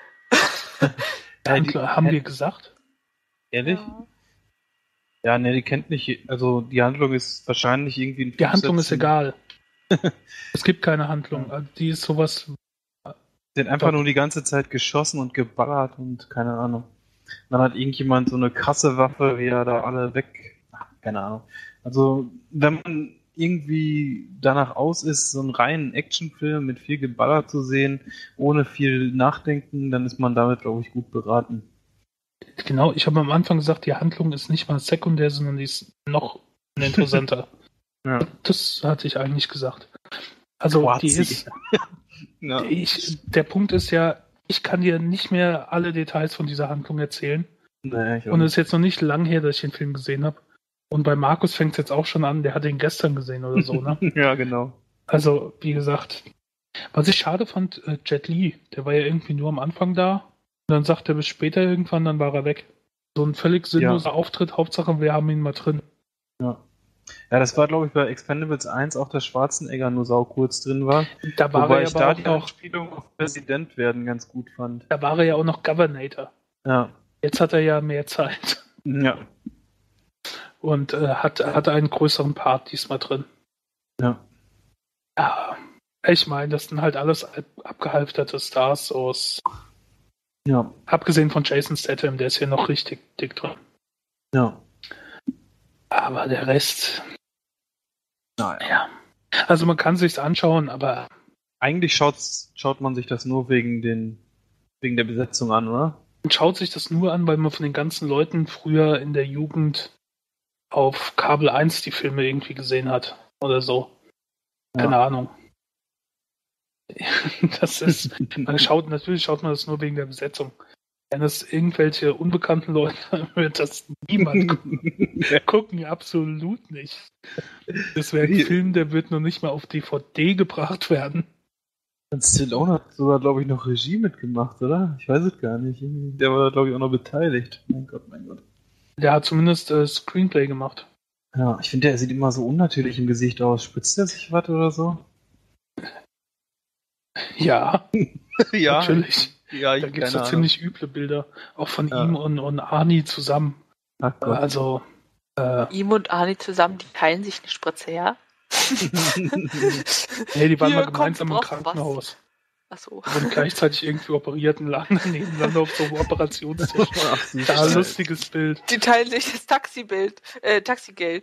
Haben wir gesagt? Ehrlich? Ja, ne, die kennt nicht... Also, die Handlung ist wahrscheinlich irgendwie... in Die Handlung ist Sätzen. egal. Es gibt keine Handlung. Also die ist sowas. Sie hat einfach nur die ganze Zeit geschossen und geballert und keine Ahnung. Dann hat irgendjemand so eine krasse Waffe, wie er da alle weg... Keine Ahnung. Also, wenn man irgendwie danach aus ist, so einen reinen Actionfilm mit viel Geballer zu sehen, ohne viel Nachdenken, dann ist man damit, glaube ich, gut beraten. Genau, ich habe am Anfang gesagt, die Handlung ist nicht mal sekundär, sondern die ist noch interessanter. Ja. Das hatte ich eigentlich gesagt. Also die Quasi. ist. Ja. Der Punkt ist ja, ich kann dir nicht mehr alle Details von dieser Handlung erzählen. Nee, ich auch Und es nicht. ist jetzt noch nicht lang her, dass ich den Film gesehen habe. Und bei Markus fängt es jetzt auch schon an, der hat den gestern gesehen oder so, ne? Ja, genau. Also, wie gesagt, was ich schade fand, Jet Li, der war ja irgendwie nur am Anfang da. Und dann sagt er bis später irgendwann, dann war er weg. So ein völlig sinnloser Auftritt, Hauptsache wir haben ihn mal drin. Ja. Ja, das war, glaube ich, bei Expendables 1 auch, dass Schwarzenegger nur sau kurz drin war. Da war Wobei er ich aber da auch die noch, Anspielung auf Präsident werden ganz gut fand. da war er ja auch noch Governator. Ja. Jetzt hat er ja mehr Zeit. Ja. Und hat einen größeren Part diesmal drin. Ja. Ja, ich meine, das sind halt alles abgehalfterte Stars aus. Ja. Abgesehen von Jason Statham, der ist hier noch richtig dick drin. Ja. Aber der Rest, Naja. ja. Also man kann sich's anschauen, aber Eigentlich schaut man sich das nur wegen der Besetzung an, oder? man schaut sich das nur an, weil man von den ganzen Leuten früher in der Jugend auf Kabel 1 die Filme irgendwie gesehen hat. Oder so. Keine Ahnung. Das ist, natürlich schaut man das nur wegen der Besetzung. Wenn es irgendwelche unbekannten Leute wird das niemand gucken. Gucken absolut nicht. Das wäre ein Film, der wird noch nicht mal auf DVD gebracht werden. Und Stallone hat sogar, glaube ich, noch Regie mitgemacht, oder? Ich weiß es gar nicht. Der war da, glaube ich, auch noch beteiligt. Mein Gott, mein Gott. Der hat zumindest Screenplay gemacht. Ja, ich finde, der sieht immer so unnatürlich im Gesicht aus. Spritzt der sich was oder so? Ja, Ja, natürlich. ja, Da gibt es doch ziemlich üble Bilder. Auch von ihm und Arnie zusammen. Ach Gott. Also, Ihm und Arnie zusammen, die teilen sich eine Spritze, ja? nee, die waren Hier mal gemeinsam im kommt drauf Krankenhaus. Achso. Und gleichzeitig irgendwie operiert und lagen nebeneinander auf so einem Operationstisch. Ach, du Da Scheiße. lustiges Bild. Die teilen sich das Taxigeld.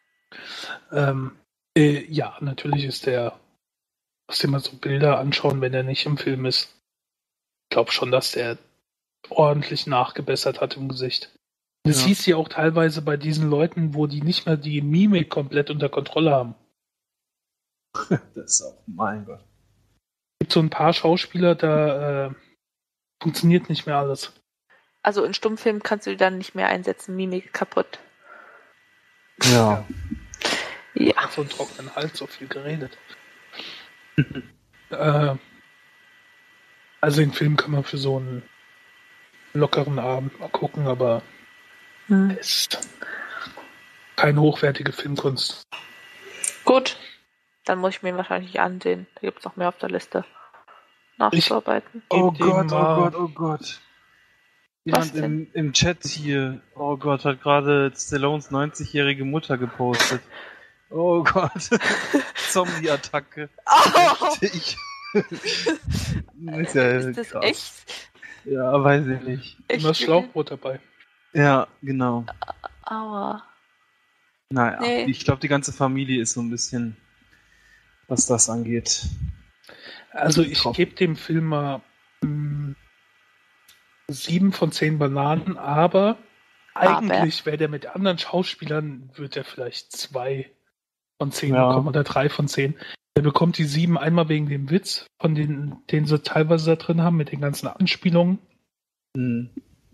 Ja, natürlich ist der, muss dir mal so Bilder anschauen, wenn er nicht im Film ist. Ich glaube schon, dass der ordentlich nachgebessert hat im Gesicht. Das Ja. hieß ja auch teilweise bei diesen Leuten, wo die nicht mehr die Mimik komplett unter Kontrolle haben. Das ist auch, mein Gott. Es gibt so ein paar Schauspieler, da funktioniert nicht mehr alles. Also in Stummfilmen kannst du die dann nicht mehr einsetzen, Mimik kaputt. Ja. Ja. Hat so einen trockenen Hals, so viel geredet. Also den Film kann man für so einen lockeren Abend mal gucken, aber ist keine hochwertige Filmkunst. Gut. Dann muss ich mir ihn wahrscheinlich nicht ansehen. Da gibt es noch mehr auf der Liste. Nachzuarbeiten. Oh Gebt ihm Gott, oh mal- Gott, oh Gott. Was Jemand im Chat hier, oh Gott, hat gerade Stallones 90-jährige Mutter gepostet. Oh Gott. Zombie-Attacke. Oh, Ich. Ist ja ist das krass. echt? Ja, weiß ich nicht. Immer das Schlauchboot dabei. Ja, genau. Aua. Naja, Nee. ich glaube, die ganze Familie ist so ein bisschen, was das angeht. Also ich Top. gebe dem Film mal 7 von 10 Bananen, aber eigentlich wäre der mit anderen Schauspielern, wird er vielleicht 2 von 10 Ja. bekommen oder 3 von 10. Er bekommt die 7 einmal wegen dem Witz, von den sie teilweise da drin haben, mit den ganzen Anspielungen. Hm.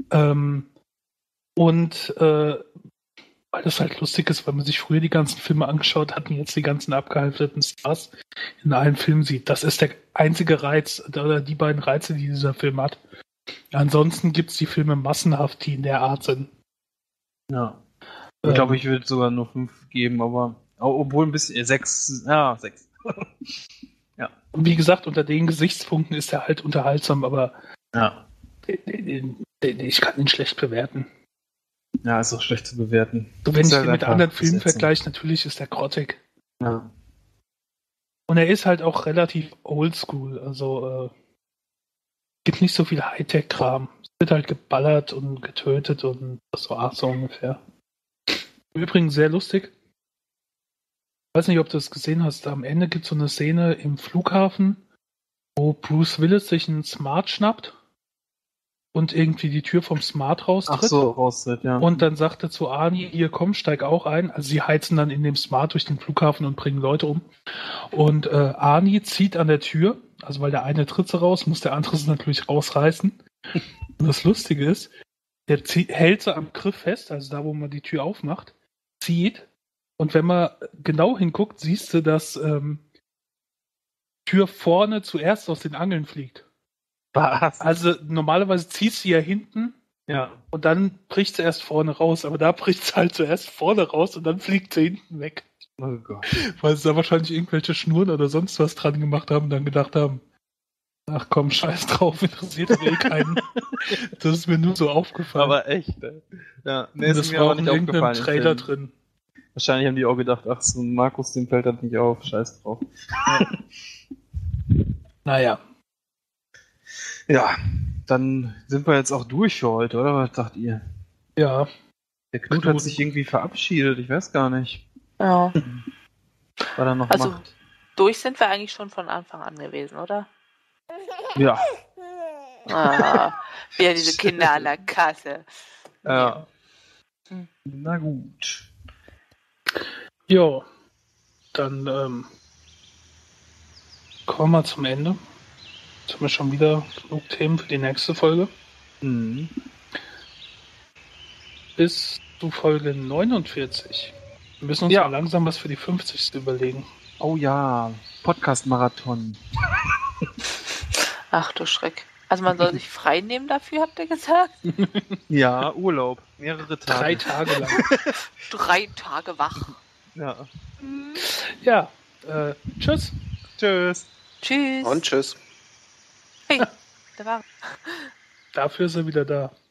Und weil das halt lustig ist, weil man sich früher die ganzen Filme angeschaut hat und jetzt die ganzen abgehalfterten Stars in allen Filmen sieht. Das ist der einzige Reiz oder die beiden Reize, die dieser Film hat. Ansonsten gibt es die Filme massenhaft, die in der Art sind. Ja. Ich glaube, ich würde sogar nur 5 geben, aber obwohl ein bisschen 6. Ja, 6. Wie gesagt, unter den Gesichtspunkten ist er halt unterhaltsam, aber Ja. ich kann ihn schlecht bewerten. Ja, ist auch schlecht zu bewerten. So, wenn Ist ich halt ihn mit einfach anderen Filmen Besetzung. vergleiche, natürlich ist er grottig. Ja. Und er ist halt auch relativ oldschool. Also gibt nicht so viel Hightech-Kram. Es wird halt geballert und getötet und das war's so ungefähr. Übrigens sehr lustig. Ich weiß nicht, ob du es gesehen hast. Am Ende gibt es so eine Szene im Flughafen, wo Bruce Willis sich einen Smart schnappt und irgendwie die Tür vom Smart raustritt. Ach so, raustritt, ja. Und dann sagt er zu Arnie, hier komm, steig auch ein. Also sie heizen dann in dem Smart durch den Flughafen und bringen Leute um. Und Arnie zieht an der Tür, also weil der eine tritt so raus, muss der andere es natürlich rausreißen. Und das Lustige ist, der hält so am Griff fest, also da, wo man die Tür aufmacht, zieht. Und wenn man genau hinguckt, siehst du, dass Tür vorne zuerst aus den Angeln fliegt. Was? Also normalerweise ziehst du ja hinten Ja. und dann bricht sie erst vorne raus, aber da bricht sie halt zuerst vorne raus und dann fliegt sie hinten weg. Oh Gott. Weil sie da wahrscheinlich irgendwelche Schnurren oder sonst was dran gemacht haben und dann gedacht haben, ach komm, scheiß drauf, interessiert doch eh keinen. Das ist mir nur so aufgefallen. Aber echt, ne? Ja, und das war auch in irgendeinem Trailer drin. Wahrscheinlich haben die auch gedacht, ach, so ein Markus, dem fällt das nicht auf, scheiß drauf. Naja, Ja, dann sind wir jetzt auch durch für heute, oder? Was sagt ihr? ja. Der Knut hat sich irgendwie verabschiedet, ich weiß gar nicht. Ja. Was er noch Also macht. durch sind wir eigentlich schon von Anfang an gewesen, oder? Ja. Wieder diese Kinder an der Kasse. Ja. Na gut. Jo, dann kommen wir zum Ende. Jetzt haben wir schon wieder genug Themen für die nächste Folge. Mhm. Bis zu Folge 49. Wir müssen uns Ja. mal langsam was für die 50. überlegen. Oh ja, Podcast-Marathon. Ach du Schreck. Also man soll sich frei nehmen dafür, habt ihr gesagt? Ja, Urlaub. Mehrere Tage. 3 Tage lang. 3 Tage wach. Ja. Ja, tschüss. Tschüss. Tschüss. Und tschüss. Hey, da war Dafür ist er wieder da.